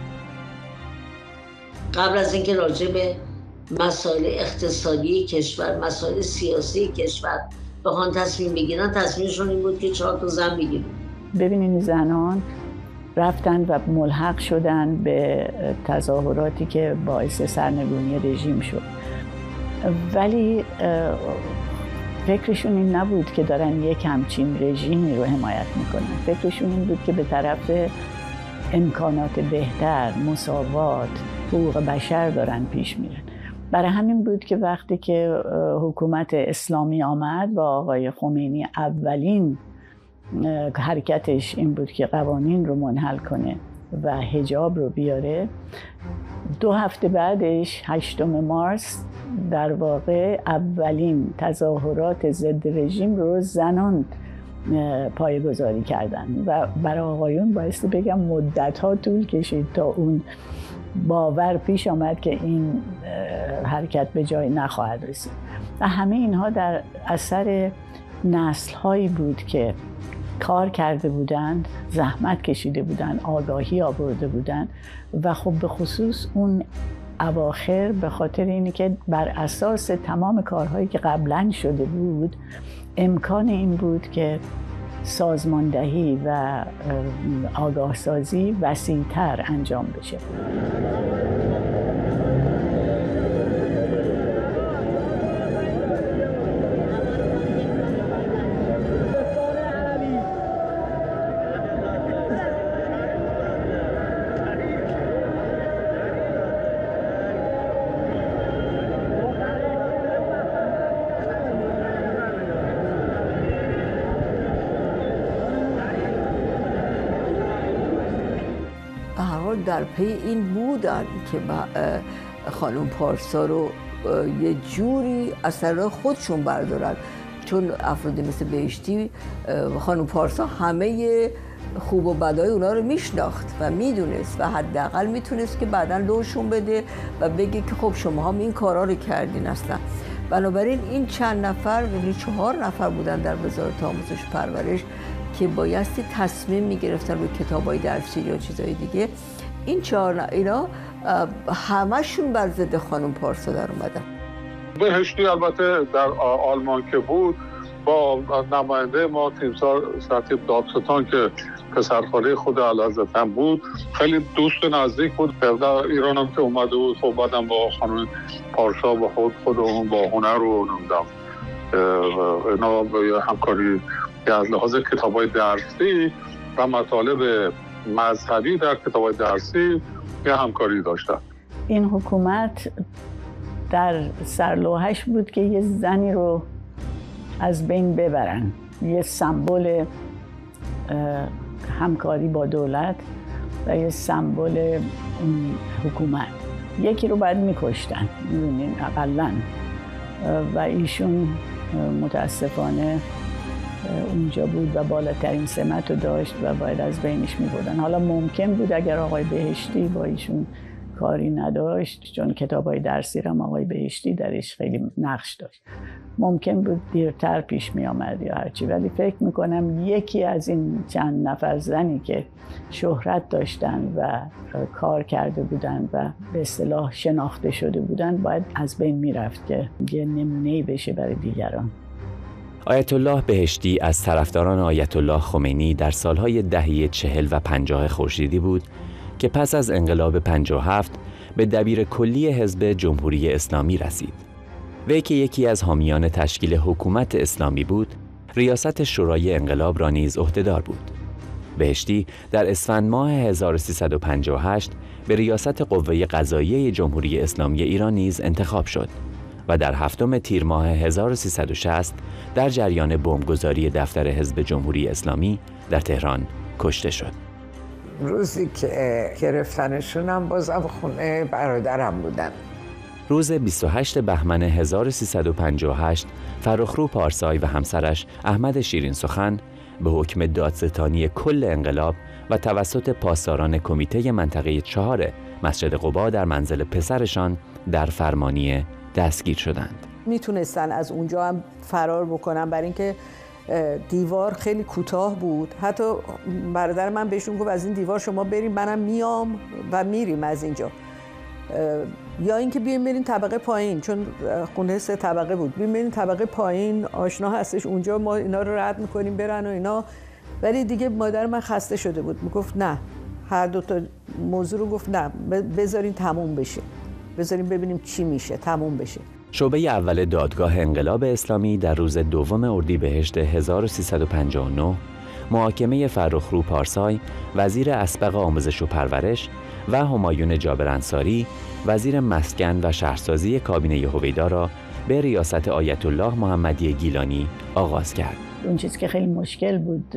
قبل از اینکه راجع به مسائل اقتصادی کشور، مسائل سیاسی کشور بخوان تصمیم بگیرن، تصمیمشون این بود که چهار تا زن بگیرن. ببینین زنان رفتن و ملحق شدن به تظاهراتی که باعث سرنگونی رژیم شد، ولی فکرشون این نبود که دارن یک همچین رژیمی رو حمایت میکنن. فکرشون این بود که به طرف امکانات بهتر، مساوات، حقوق بشر دارن پیش میرن. برای همین بود که وقتی که حکومت اسلامی آمد با آقای خمینی اولین حرکتش این بود که قوانین رو منحل کنه و حجاب رو بیاره. دو هفته بعدش هشتم مارس در واقع اولین تظاهرات ضد رژیم رو زنان پایه‌گذاری کردن و برای آقایون بایستی بگم مدت‌ها طول کشید تا اون باور پیش آمد که این حرکت به جای نخواهد رسید. و همه اینها در اثر نسل‌هایی بود که کار کرده بودند، زحمت کشیده بودند، آگاهی آورده بودند و خب به خصوص اون اواخر به خاطر اینی که بر اساس تمام کارهایی که قبلا شده بود امکان این بود که سازماندهی و آگاه سازی وسیع‌تر انجام بشه. در پی این بودن که خانم پارسا رو یه جوری از سر خودشون بردارن، چون افرادی مثل بهشتی خانم پارسا همه خوب و بدای اونا رو میشناخت و میدونست و حداقل میتونست که بعداً لوشون بده و بگه که خب شما هم این کارا رو کردین اصلا. بنابراین این چند نفر، یعنی چهار نفر بودن در وزارت آموزش و پرورش که بایستی تصمیم میگرفتن روی کتابای درسی یا چیزای دیگه. این چهار اینا همشون بر ضد خانم پارسا در اومدن. بهشتی البته در آلمان که بود با نماینده ما تیمسار سطیب دادستان که پسرخاله خود اعلیحضرت هم بود خیلی دوست نزدیک بود. در ایران هم که اومده بود خب بعدم با خانم پارسا با خود خودمون با هنر رو نمیدم اینا به همکاری از لحاظ کتابای درسی و مطالب مذهبی در کتابای درسی یه همکاری داشتن. این حکومت در سرلوحش بود که یه زنی رو از بین ببرن، یه سمبل همکاری با دولت و یه سمبل حکومت. یکی رو باید میکشتن میدونین اقلن و ایشون متاسفانه اونجا بود و بالاترین سمت رو داشت و باید از بینش میبردن. حالا ممکن بود اگر آقای بهشتی با ایشون کاری نداشت، چون کتابای درسی هم آقای بهشتی درش خیلی نقش داشت، ممکن بود دیرتر پیش می آمد یا هرچی، ولی فکر میکنم یکی از این چند نفر زنی که شهرت داشتن و کار کرده بودن و به اصطلاح شناخته شده بودن باید از بین میرفت که یه نمونه‌ای بشه برای دیگران. آیت الله بهشتی از طرفداران آیت الله خمینی در سالهای دهه چهل و پنجاه خورشیدی بود که پس از انقلاب پنجاه و هفت به دبیر کلی حزب جمهوری اسلامی رسید. وی که یکی از حامیان تشکیل حکومت اسلامی بود، ریاست شورای انقلاب را نیز عهدهدار بود. بهشتی در اسفند ماه هزار و سیصد و پنجاه و هشت به ریاست قوه قضاییه جمهوری اسلامی ایران نیز انتخاب شد و در هفتم تیر ماه هزار و سیصد و شصت در جریان بمبگذاری دفتر حزب جمهوری اسلامی در تهران کشته شد. روزی که گرفتنشون هم بازم خونه برادرم بودن. روز بیست و هشتم بهمن هزار و سیصد و پنجاه و هشت فرخرو پارسای و همسرش احمد شیرین سخن به حکم دادستانی کل انقلاب و توسط پاسداران کمیته منطقه چهار مسجد قبا در منزل پسرشان در فرمانیه دستگیر شدند. میتونستن از اونجا هم فرار بکنن، برای اینکه دیوار خیلی کوتاه بود. حتی برادر من بهشون گفت از این دیوار شما بریم، منم میام و میریم از اینجا، یا اینکه بیایم بریم طبقه پایین، چون خونه سه طبقه بود، بیایم بریم طبقه پایین، آشنا هستش اونجا، ما اینا رو رد میکنیم برن و اینا. ولی دیگه مادر من خسته شده بود، میگفت نه، هر دو تا موضوع رو گفت نه، بذارین تموم بشه، بذارین ببینیم چی میشه، تموم بشه. شعبه اول دادگاه انقلاب اسلامی در روز دوم اردیبهشت هزار و سیصد و پنجاه و نه محاکمه فرخرو پارسای وزیر اسبق آموزش و پرورش و همایون جابر انصاری وزیر مسکن و شهرسازی کابینه هویدا را به ریاست آیت الله محمدی گیلانی آغاز کرد. اون چیزی که خیلی مشکل بود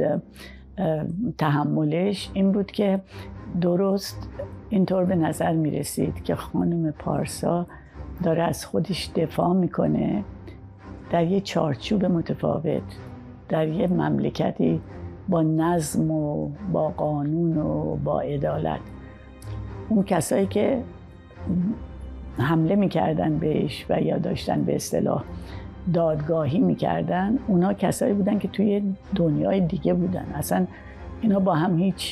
تحملش این بود که درست اینطور به نظر می رسید که خانم پارسا داره از خودش دفاع میکنه در یه چارچوب متفاوت، در یه مملکتی با نظم و با قانون و با عدالت. اون کسایی که حمله میکردن بهش و یا داشتن به اصطلاح دادگاهی میکردن، اونا کسایی بودن که توی دنیای دیگه بودن، اصلا اینا با هم هیچ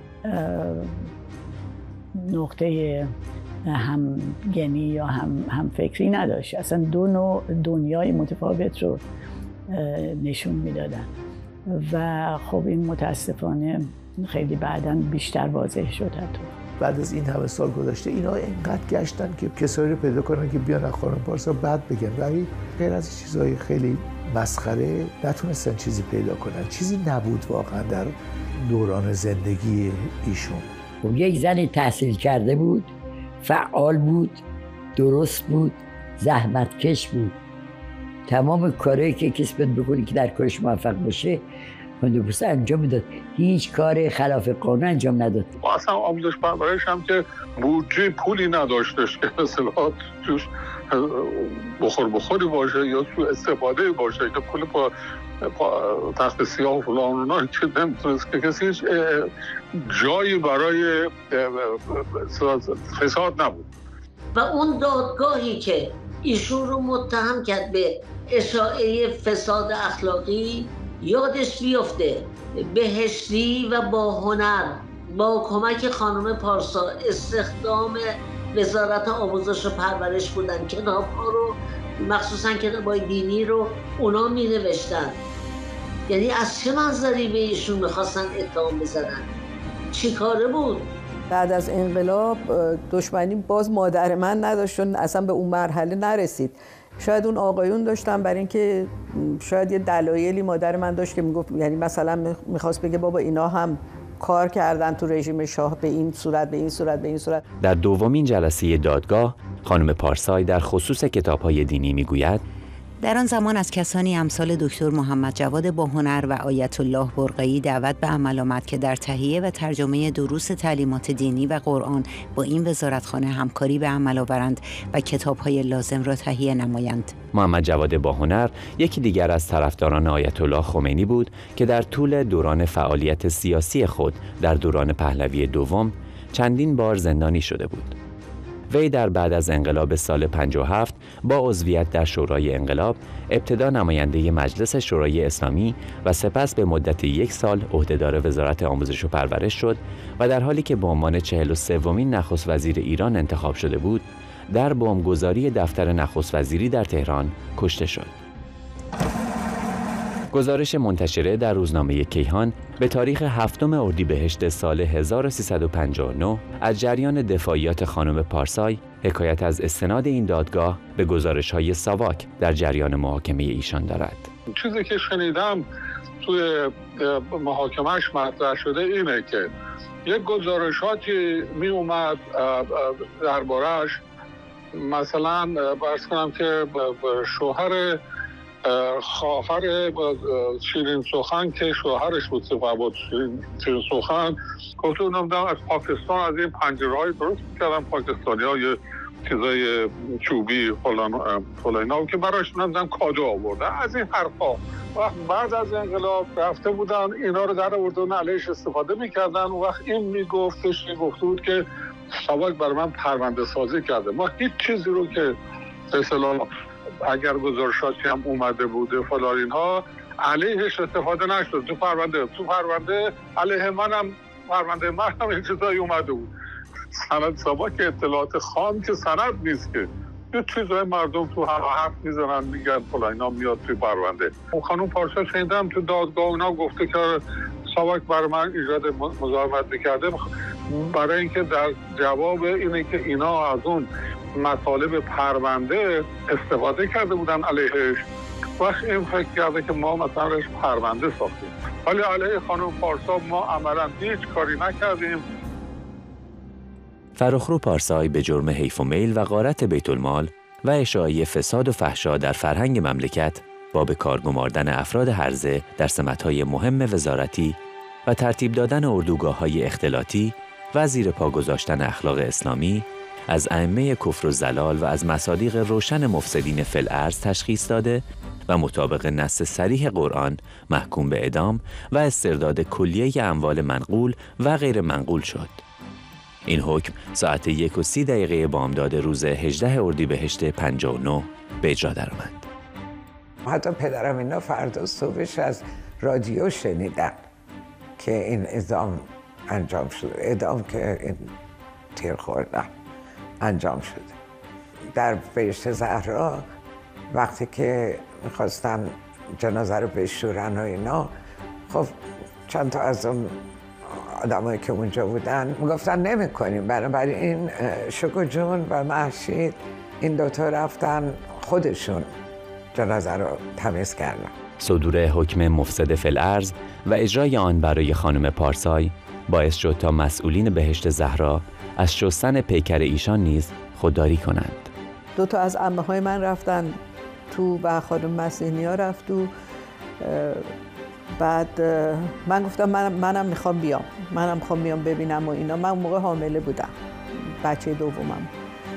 نقطه همگنی یا هم هم فکری نداشت، اصلا دو نوع دنیای متفاوت رو نشون میدادن و خب این متاسفانه خیلی بعداً بیشتر واضح شد. حتی بعد از این همه سال گذشته اینا اینقدر گشتن که کسایی رو پیدا کنن که بیان از خانم پارسا بد بگن، ولی غیر از چیزهای خیلی مسخره نتونستن چیزی پیدا کنن. چیزی نبود واقعا در دوران زندگی ایشون. خب یک زن تحصیل کرده بود، فعال بود، درست بود، زحمتکش بود. تمام کارهایی که کسبت بکنی که در کارش موفق باشه بندوبست انجام میداد، هیچ کار خلاف قانون انجام نداد. اصلا آموزش پرورش هم که بودجه پولی نداشتش که مثلا توش بخور بخوری باشه یا تو استفاده باشه که پول پا, پا تخت سیاه و فلان اونا که نمیتونست که کسی هیچ جایی برای فساد نبود. و اون دادگاهی که ایشون رو متهم کرد به اشاعه فساد اخلاقی، یادش بیفته بهشتی و با هنر با کمک خانم پارسا استخدام وزارت آموزش و پرورش بودن. کتاب‌ها رو مخصوصا کتاب‌های دینی رو اونا می نوشتن. یعنی از چه منظری به ایشون میخواستن اتهام بزنن؟ چی کاره بود؟ بعد از انقلاب دشمنی باز مادر من نداشت، چون اصلا به اون مرحله نرسید. شاید اون آقایون داشتن برای اینکه شاید یه دلایلی مادر من داشت که میگفت، یعنی مثلا میخواست بگه بابا اینا هم کار کردن تو رژیم شاه به این صورت به این صورت به این صورت. در دومین جلسه دادگاه خانم پارسای در خصوص کتاب‌های دینی میگوید در آن زمان از کسانی امثال دکتر محمد جواد باهنر و آیت الله برقعی دعوت به عمل آمد که در تهیه و ترجمه دروس تعلیمات دینی و قرآن با این وزارتخانه همکاری به عمل آورند و کتاب‌های لازم را تهیه نمایند. محمد جواد باهنر یکی دیگر از طرفداران آیت الله خمینی بود که در طول دوران فعالیت سیاسی خود در دوران پهلوی دوم چندین بار زندانی شده بود. وی در بعد از انقلاب سال پنجاه و هفت با عضویت در شورای انقلاب ابتدا نماینده مجلس شورای اسلامی و سپس به مدت یک سال عهدهدار وزارت آموزش و پرورش شد و در حالی که به عنوان چهل و سومین نخست وزیر ایران انتخاب شده بود، در بمبگذاری دفتر نخست وزیری در تهران کشته شد. گزارش منتشره در روزنامه کیهان به تاریخ هفتم اردیبهشت سال هزار و سیصد و پنجاه و نه از جریان دفاعیات خانم پارسای حکایت از استناد این دادگاه به گزارش‌های ساواک در جریان محاکمه ایشان دارد. چیزی که شنیدم توی محاکمهش مطرح شده اینه که یک گزارشاتی می اومد درباره‌اش، مثلا فرض کنم که شوهر خواهر شیرین سخن که شوهرش بود سپهبد شیرین سخن گفته نمیدونم از پاکستان از این پنجره‌های درست کردن پاکستانی‌ها یه چیزای چوبی فلان فلان که براش نمیدونم کادو آوردن از این حرفا. و بعد از انقلاب رفته بودن اینا رو در آوردن علیش استفاده می‌کردن. اون وقت این میگفتش گفته بود که ساواک برای من پرونده سازی کرده. ما هیچ چیزی رو که به اصطلاح اگر گزارشاتی هم اومده بوده فلان اینها علیهش استفاده نشد. تو پرونده تو پرونده علیه منم پرونده من هم این چیزایی اومده بود. سند ساواک اطلاعات خام که سند نیست که یه چیزای مردم تو حرف میزنن میگن فلان اینا میاد توی پرونده. اون خانم پارسا شنیدم تو دادگاه اونا گفته که ساواک برای من ایجاد مزاحمت میکرده برای اینکه در جواب اینه که اینا از اون مطالب پرونده استفاده کرده بودن علیهش. وقت این فکر کرده که ما مثلا روش پرونده ساختیم، ولی علیه خانم پارسا ما عملا هیچ کاری نکردیم. فرخرو پارسای به جرم حیف و میل و غارت بیت المال و اشاعه فساد و فحشا در فرهنگ مملکت با به کار گماردن افراد هرزه در سمت‌های مهم وزارتی و ترتیب دادن اردوگاه‌های اختلاطی و زیر پا گذاشتن اخلاق اسلامی از ائمه کفر و ضلال و از مصادیق روشن مفسدین فی الارض تشخیص داده و مطابق نص صریح قرآن محکوم به اعدام و استرداد کلیه اموال منقول و غیر منقول شد. این حکم ساعت یک و سی دقیقه بامداد روز هجدهم اردیبهشت پنجاه و نه به اجرا درآمد. حتی پدرم اینا فردا صبحش از رادیو شنیدن که این اعدام انجام شده، اعدام که این تیر خوردن انجام شده. در بهشت زهرا وقتی که میخواستن جنازه رو بشورن و اینا، خب چند تا از اون آدمایی که اونجا بودن میگفتن نمی کنیم، بنابراین شکو جون و محشید این دوتا رفتن خودشون جنازه رو تمیز کردن. صدور حکم مفسد فی الارض و اجرای آن برای خانم پارسای باعث شد تا مسئولین بهشت زهرا از شستن پیکر ایشان نیز خودداری کنند. دو تا از عمه های من رفتن تو و خانم مسیحی ها رفت تو بعد من گفتم من منم میخوام بیام منم میخوام بیام ببینم و اینا. من اون موقع حامله بودم، بچه دومم.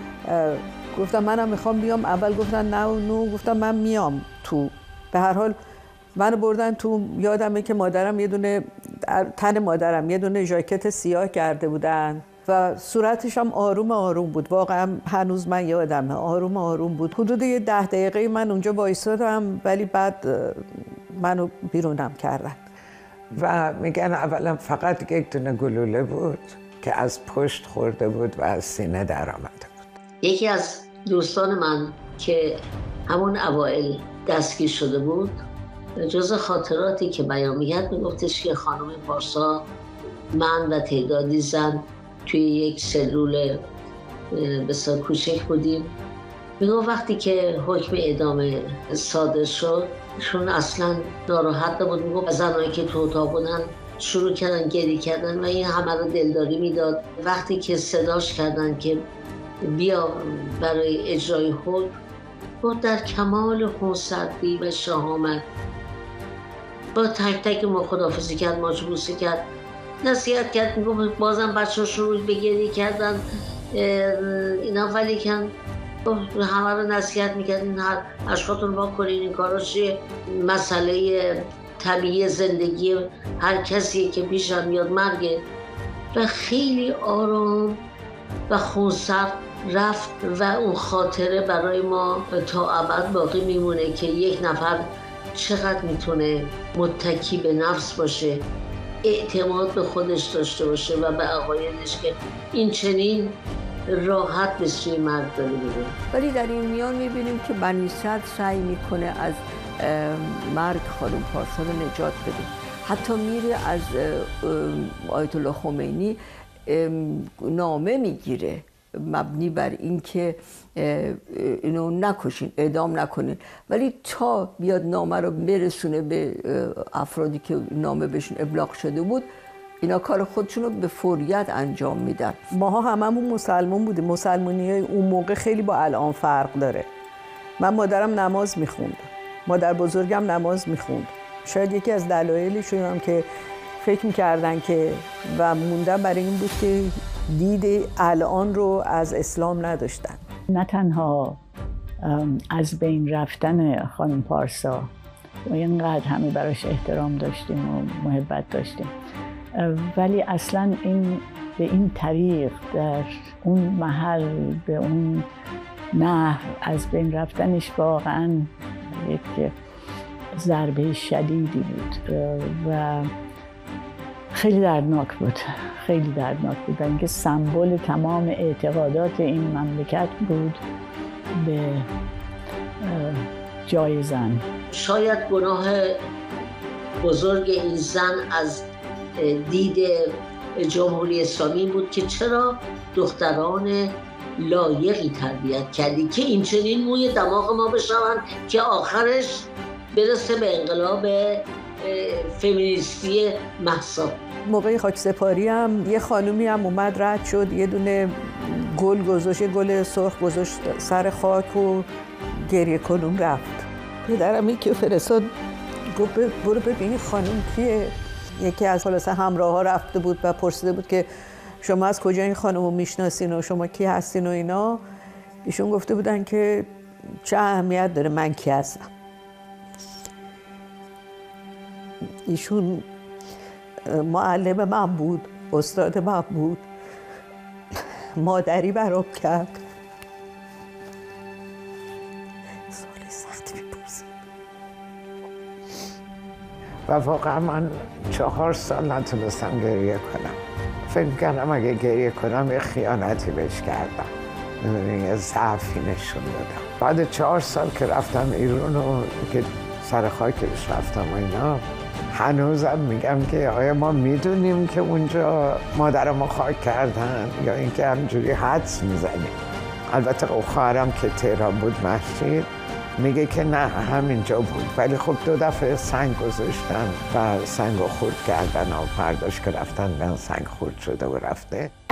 گفتم منم میخوام بیام. اول گفتن نه و نو. گفتم من میام تو. به هر حال منو بردن تو. یادمه که مادرم یه دونه تن مادرم یه دونه ژاکت سیاه کرده بودن و صورتش هم آروم آروم بود. واقعا هنوز من یادمه آروم آروم بود. حدود یه ده دقیقه من اونجا وایسادم، ولی بعد منو بیرونم کردن. و میگن اولا فقط یک دونه گلوله بود که از پشت خورده بود و از سینه در آمده بود. یکی از دوستان من که همون اوائل دستگیر شده بود، جز خاطراتی که بیان می‌کرد میگفتش که خانم پارسا، من و تعدادی زن توی یک سلول بسیار کوچک بودیم. میگفت وقتی که حکم اعدام صادر شد چون اصلا ناراحت نبود. میگفت زنایی که تو اتاق بودن شروع کردن گریه کردن و این همه رو دلداری میداد. وقتی که صداش کردن که بیا برای اجرای حکم، بود در کمال خونسردی و شهامت با تک تک ما خداحافظی کرد، ماچو بوسه کرد، نصیحت کرد. میگفت بازم بچه ها شروع به گریه کردن اینا، ولی کن همه رو نصیحت میکرد این هر اشکاتون با کنین، این کارا چیه، مسئله طبیعی زندگی هر کسی که پیش هم میاد مرگه. و خیلی آرام و خونسرد رفت و اون خاطره برای ما تا ابد باقی میمونه که یک نفر چقدر میتونه متکی به نفس باشه، اعتماد به خودش داشته باشه و به عقایدش که این چنین راحت به سوی مرگ داره میره. ولی در این میان میبینیم که بنی صدر سعی میکنه از مرگ خانم پارسا رو نجات بده. حتی میره از آیت الله خمینی نامه میگیره مبنی بر اینکه اینو نکشین، اعدام نکنین، ولی تا بیاد نامه رو برسونه به افرادی که نامه بهشون ابلاغ شده بود، اینا کار خودشون رو به فوریت انجام میدن. ماها هممون مسلمون بودیم. مسلمانی های اون موقع خیلی با الان فرق داره. من مادرم نماز میخوند، مادر بزرگم نماز میخوند. شاید یکی از دلایلش هم که فکر میکردن که و موندن برای این بود که دید الان رو از اسلام نداشتن. نه تنها از بین رفتن خانم پارسا و اینقدر همه براش احترام داشتیم و محبت داشتیم، ولی اصلا این به این طریق در اون محل به اون نحو از بین رفتنش واقعا یک ضربه شدیدی بود و خیلی دردناک بود، خیلی دردناک بود. اینکه سمبل تمام اعتقادات این مملکت بود به جای زن. شاید گناه بزرگ این زن از دید جمهوری اسلامی بود که چرا دختران لایقی تربیت کردی که این چنین موی دماغ ما بشوند که آخرش برسه به انقلاب فمینیستی محض. موقع خاک سپاری هم یه خانومی هم اومد رد شد، یه دونه گل گذاشت، گل سرخ گذاشت سر خاک و گریه کنون رفت. پدرم که فرستاد گفت برو ببین خانم کیه. یکی از خلاصه همراه ها رفته بود و پرسیده بود که شما از کجا این خانم رو میشناسین و شما کی هستین و اینا. ایشون گفته بودن که چه اهمیت داره من کی هستم. ایشون معلم من بود، استاد من بود، مادری برام کرد. سوال سخت می‌پرسی. و واقعا من چهار سال نتونستم گریه کنم. فکر کردم اگه گریه کنم یه خیانتی بهش کردم، می‌دونی یه ضعفی نشون دادم. بعد چهار سال که رفتم ایران و که سر خاکش رفتم و اینا، هنوزم میگم که آیا ما میدونیم که اونجا مادر ما خاک کردن یا اینکه همجوری حدس میزنیم. البته خواهرم که تهران بود مسجد میگه که نه همینجا بود، ولی خب دو دفعه سنگ گذاشتن و سنگ رو خورد کردن و فرداش که رفتن من سنگ خورد شده و رفته.